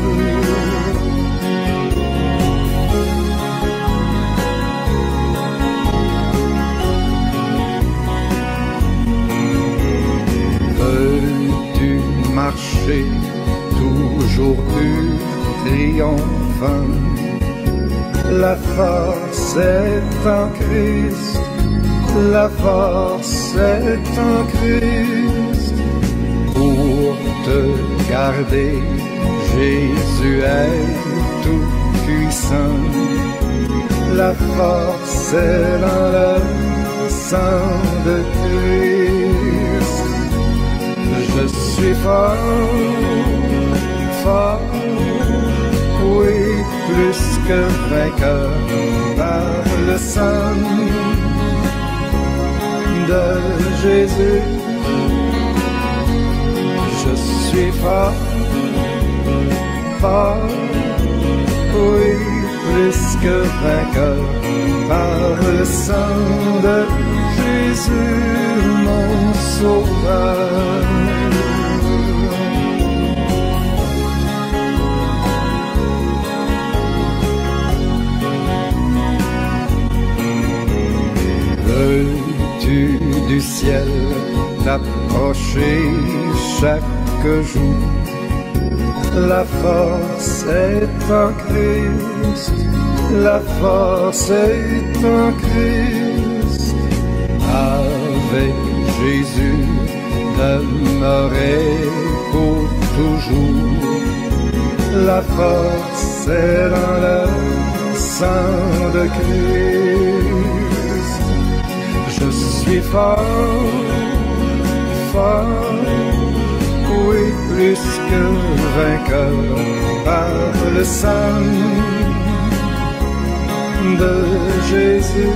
Veux-tu marcher toujours plus triomphant? La force est en Christ, la force est en Christ. Pour te garder, Jésus est tout puissant. La force est dans le sang de Christ. Je suis fort, fort, oui, plus que vainqueur par le sang de Jésus. Je suis fort, fort, oui, plus que vainqueur par le sang de Jésus, mon sauveur. Veux-tu du ciel t'approcher chaque jour? La force est en Christ, la force est en Christ. Avec Jésus demeurer pour toujours. La force est dans le sang de Christ. Je suis fort, fort, oui, plus que vainqueur par le sang de Jésus.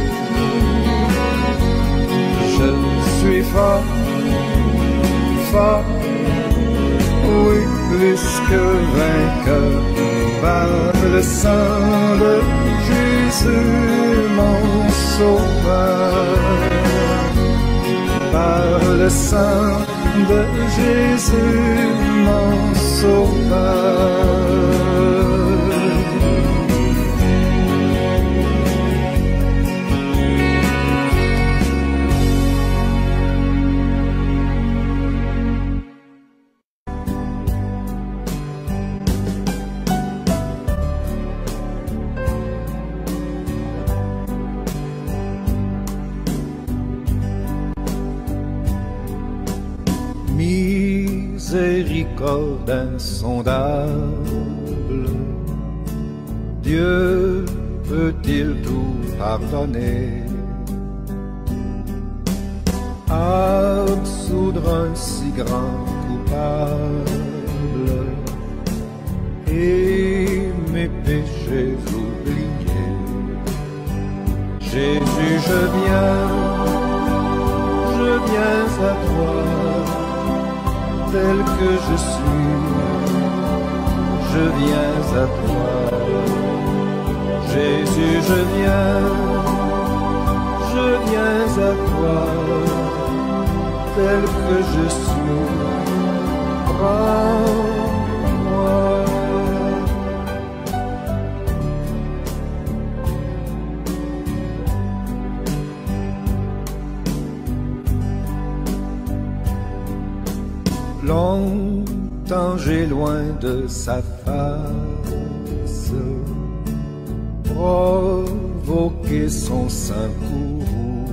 Je suis fort, fort, oui, plus que vainqueur par le sang de Jésus, mon sauveur. Par le sang de Jésus, mon sauveur. Miséricorde insondable, Dieu peut-il tout pardonner? Absoudre un si grand coupable et mes péchés oubliés. Jésus, je viens, je viens à toi, tel que je suis, je viens à toi. Jésus, je viens, je viens à toi, tel que je suis, prends-moi. Longtemps j'ai loin de sa face provoqué son saint courroux,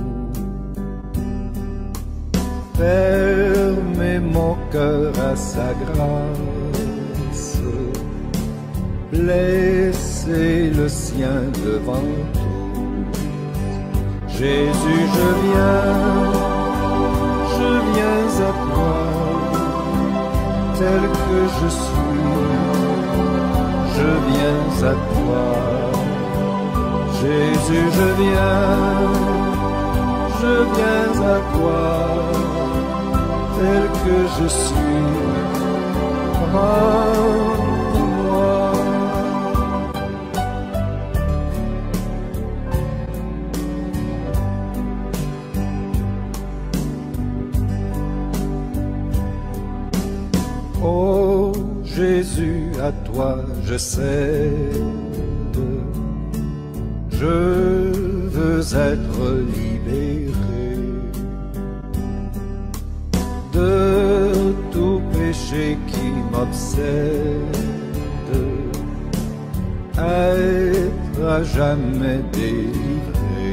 fermé mon cœur à sa grâce, blessé le sien devant tout. Jésus, je viens, je viens à toi, tel que je suis, je viens à toi. Jésus, je viens, je viens à toi, tel que je suis, prends-moi. Oh Jésus, à toi je cède, je veux être libéré de tout péché qui m'obsède, être à jamais délivré.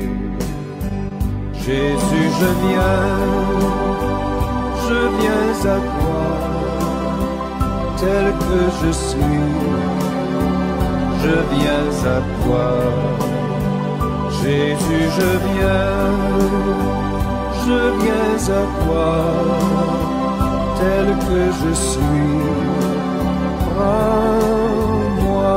Jésus, je viens, je viens à toi, tel que je suis, je viens à toi. Jésus, je viens, je viens à toi, tel que je suis, prends-moi.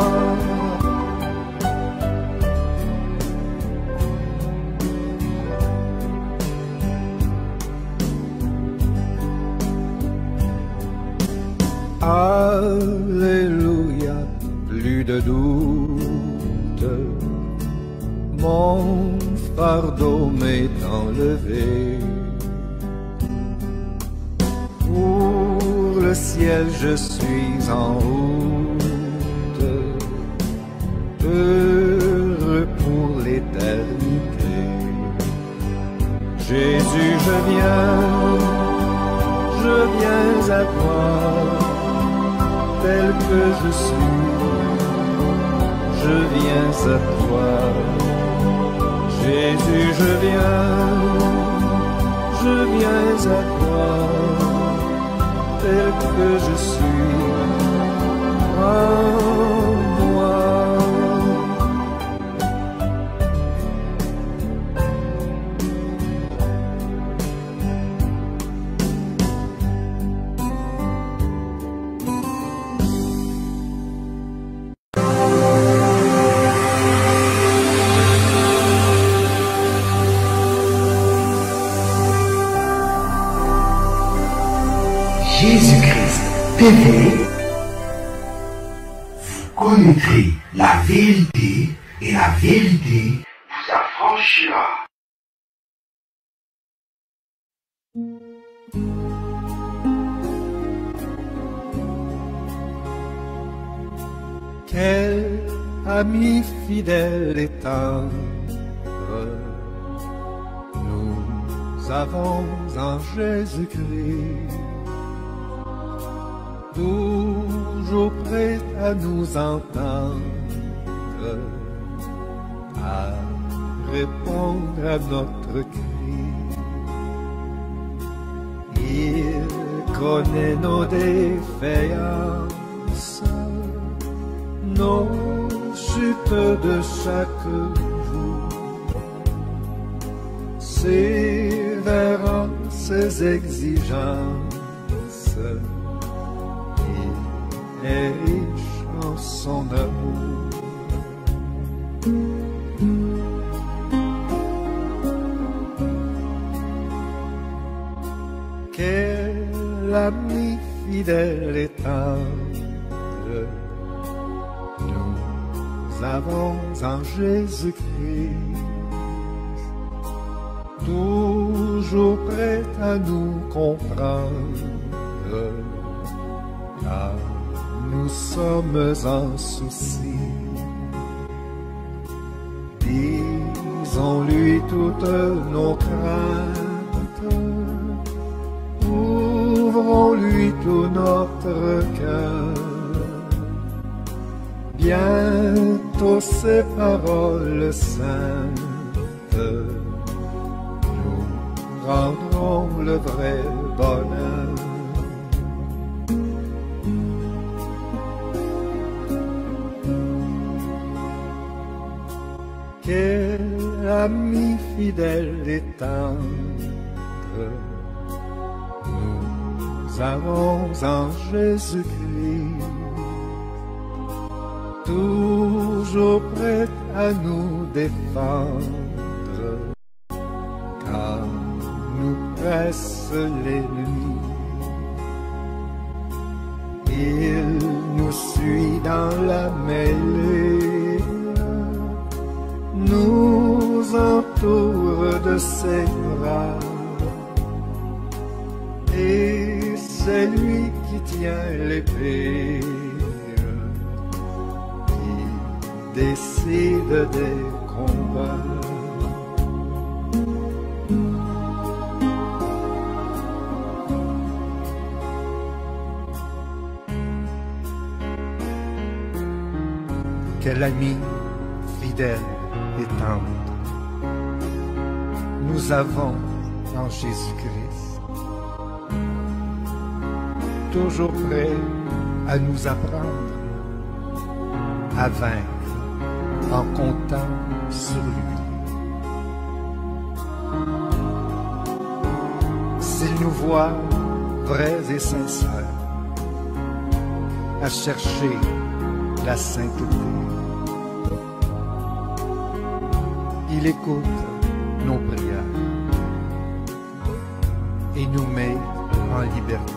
Alléluia, plus de doute, mon fardeau m'est enlevé. Pour le ciel je suis en route, heureux pour l'éternité. Jésus, je viens, je viens à toi, tel que je suis, je viens à toi. Jésus, je viens, je viens à toi, tel que je suis, prends-moi. T V, vous connaîtrez la vérité et la vérité vous affranchira. Quel ami fidèle et tendre nous avons en Jésus-Christ, toujours prêt à nous entendre, à répondre à notre cri. Il connaît nos défaillances, nos chutes de chaque jour, sévérant ses exigences. Il est riche en son amour. Quel ami fidèle et tendre nous avons en Jésus-Christ, toujours prêt à nous comprendre, car nous sommes en souci. Disons-lui toutes nos craintes, ouvrons-lui tout notre cœur. Bientôt ces paroles saintes nous rendront le vrai bonheur. Quel ami fidèle et tendre nous avons en Jésus-Christ, toujours prêt à nous défendre, car nous presse l'ennemi. Il nous suit dans la mêlée, nous entoure de ses bras, et c'est lui qui tient l'épée, qui décide des combats. Quel ami fidèle et tendre nous avons en Jésus-Christ, toujours prêt à nous apprendre à vaincre en comptant sur lui. S'il nous voit vrais et sincères, à chercher la sainteté, il écoute nos prières et nous met en liberté.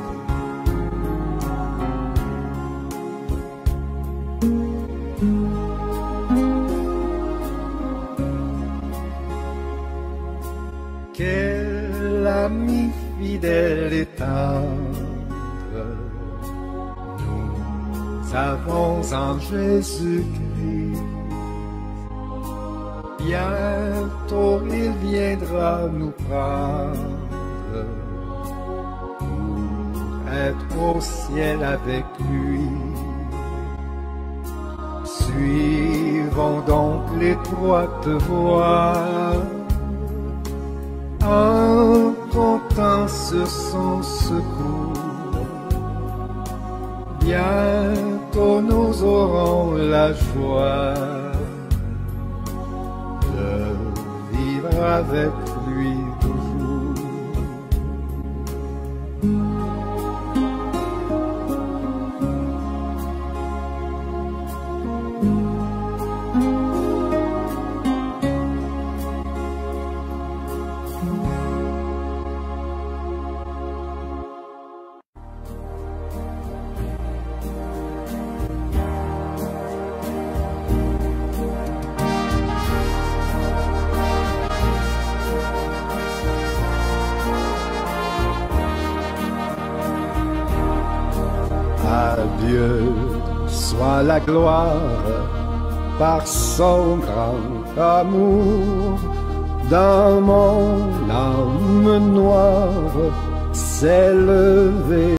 Quel ami fidèle et tendre nous avons en Jésus-Christ. Bientôt il viendra nous prendre pour être au ciel avec lui. Suivons donc l'étroite voie en comptant sur son secours. Bientôt nous aurons la joie de vivre avec lui toujours. Dieu soit la gloire par son grand amour. Dans mon âme noire s'est levé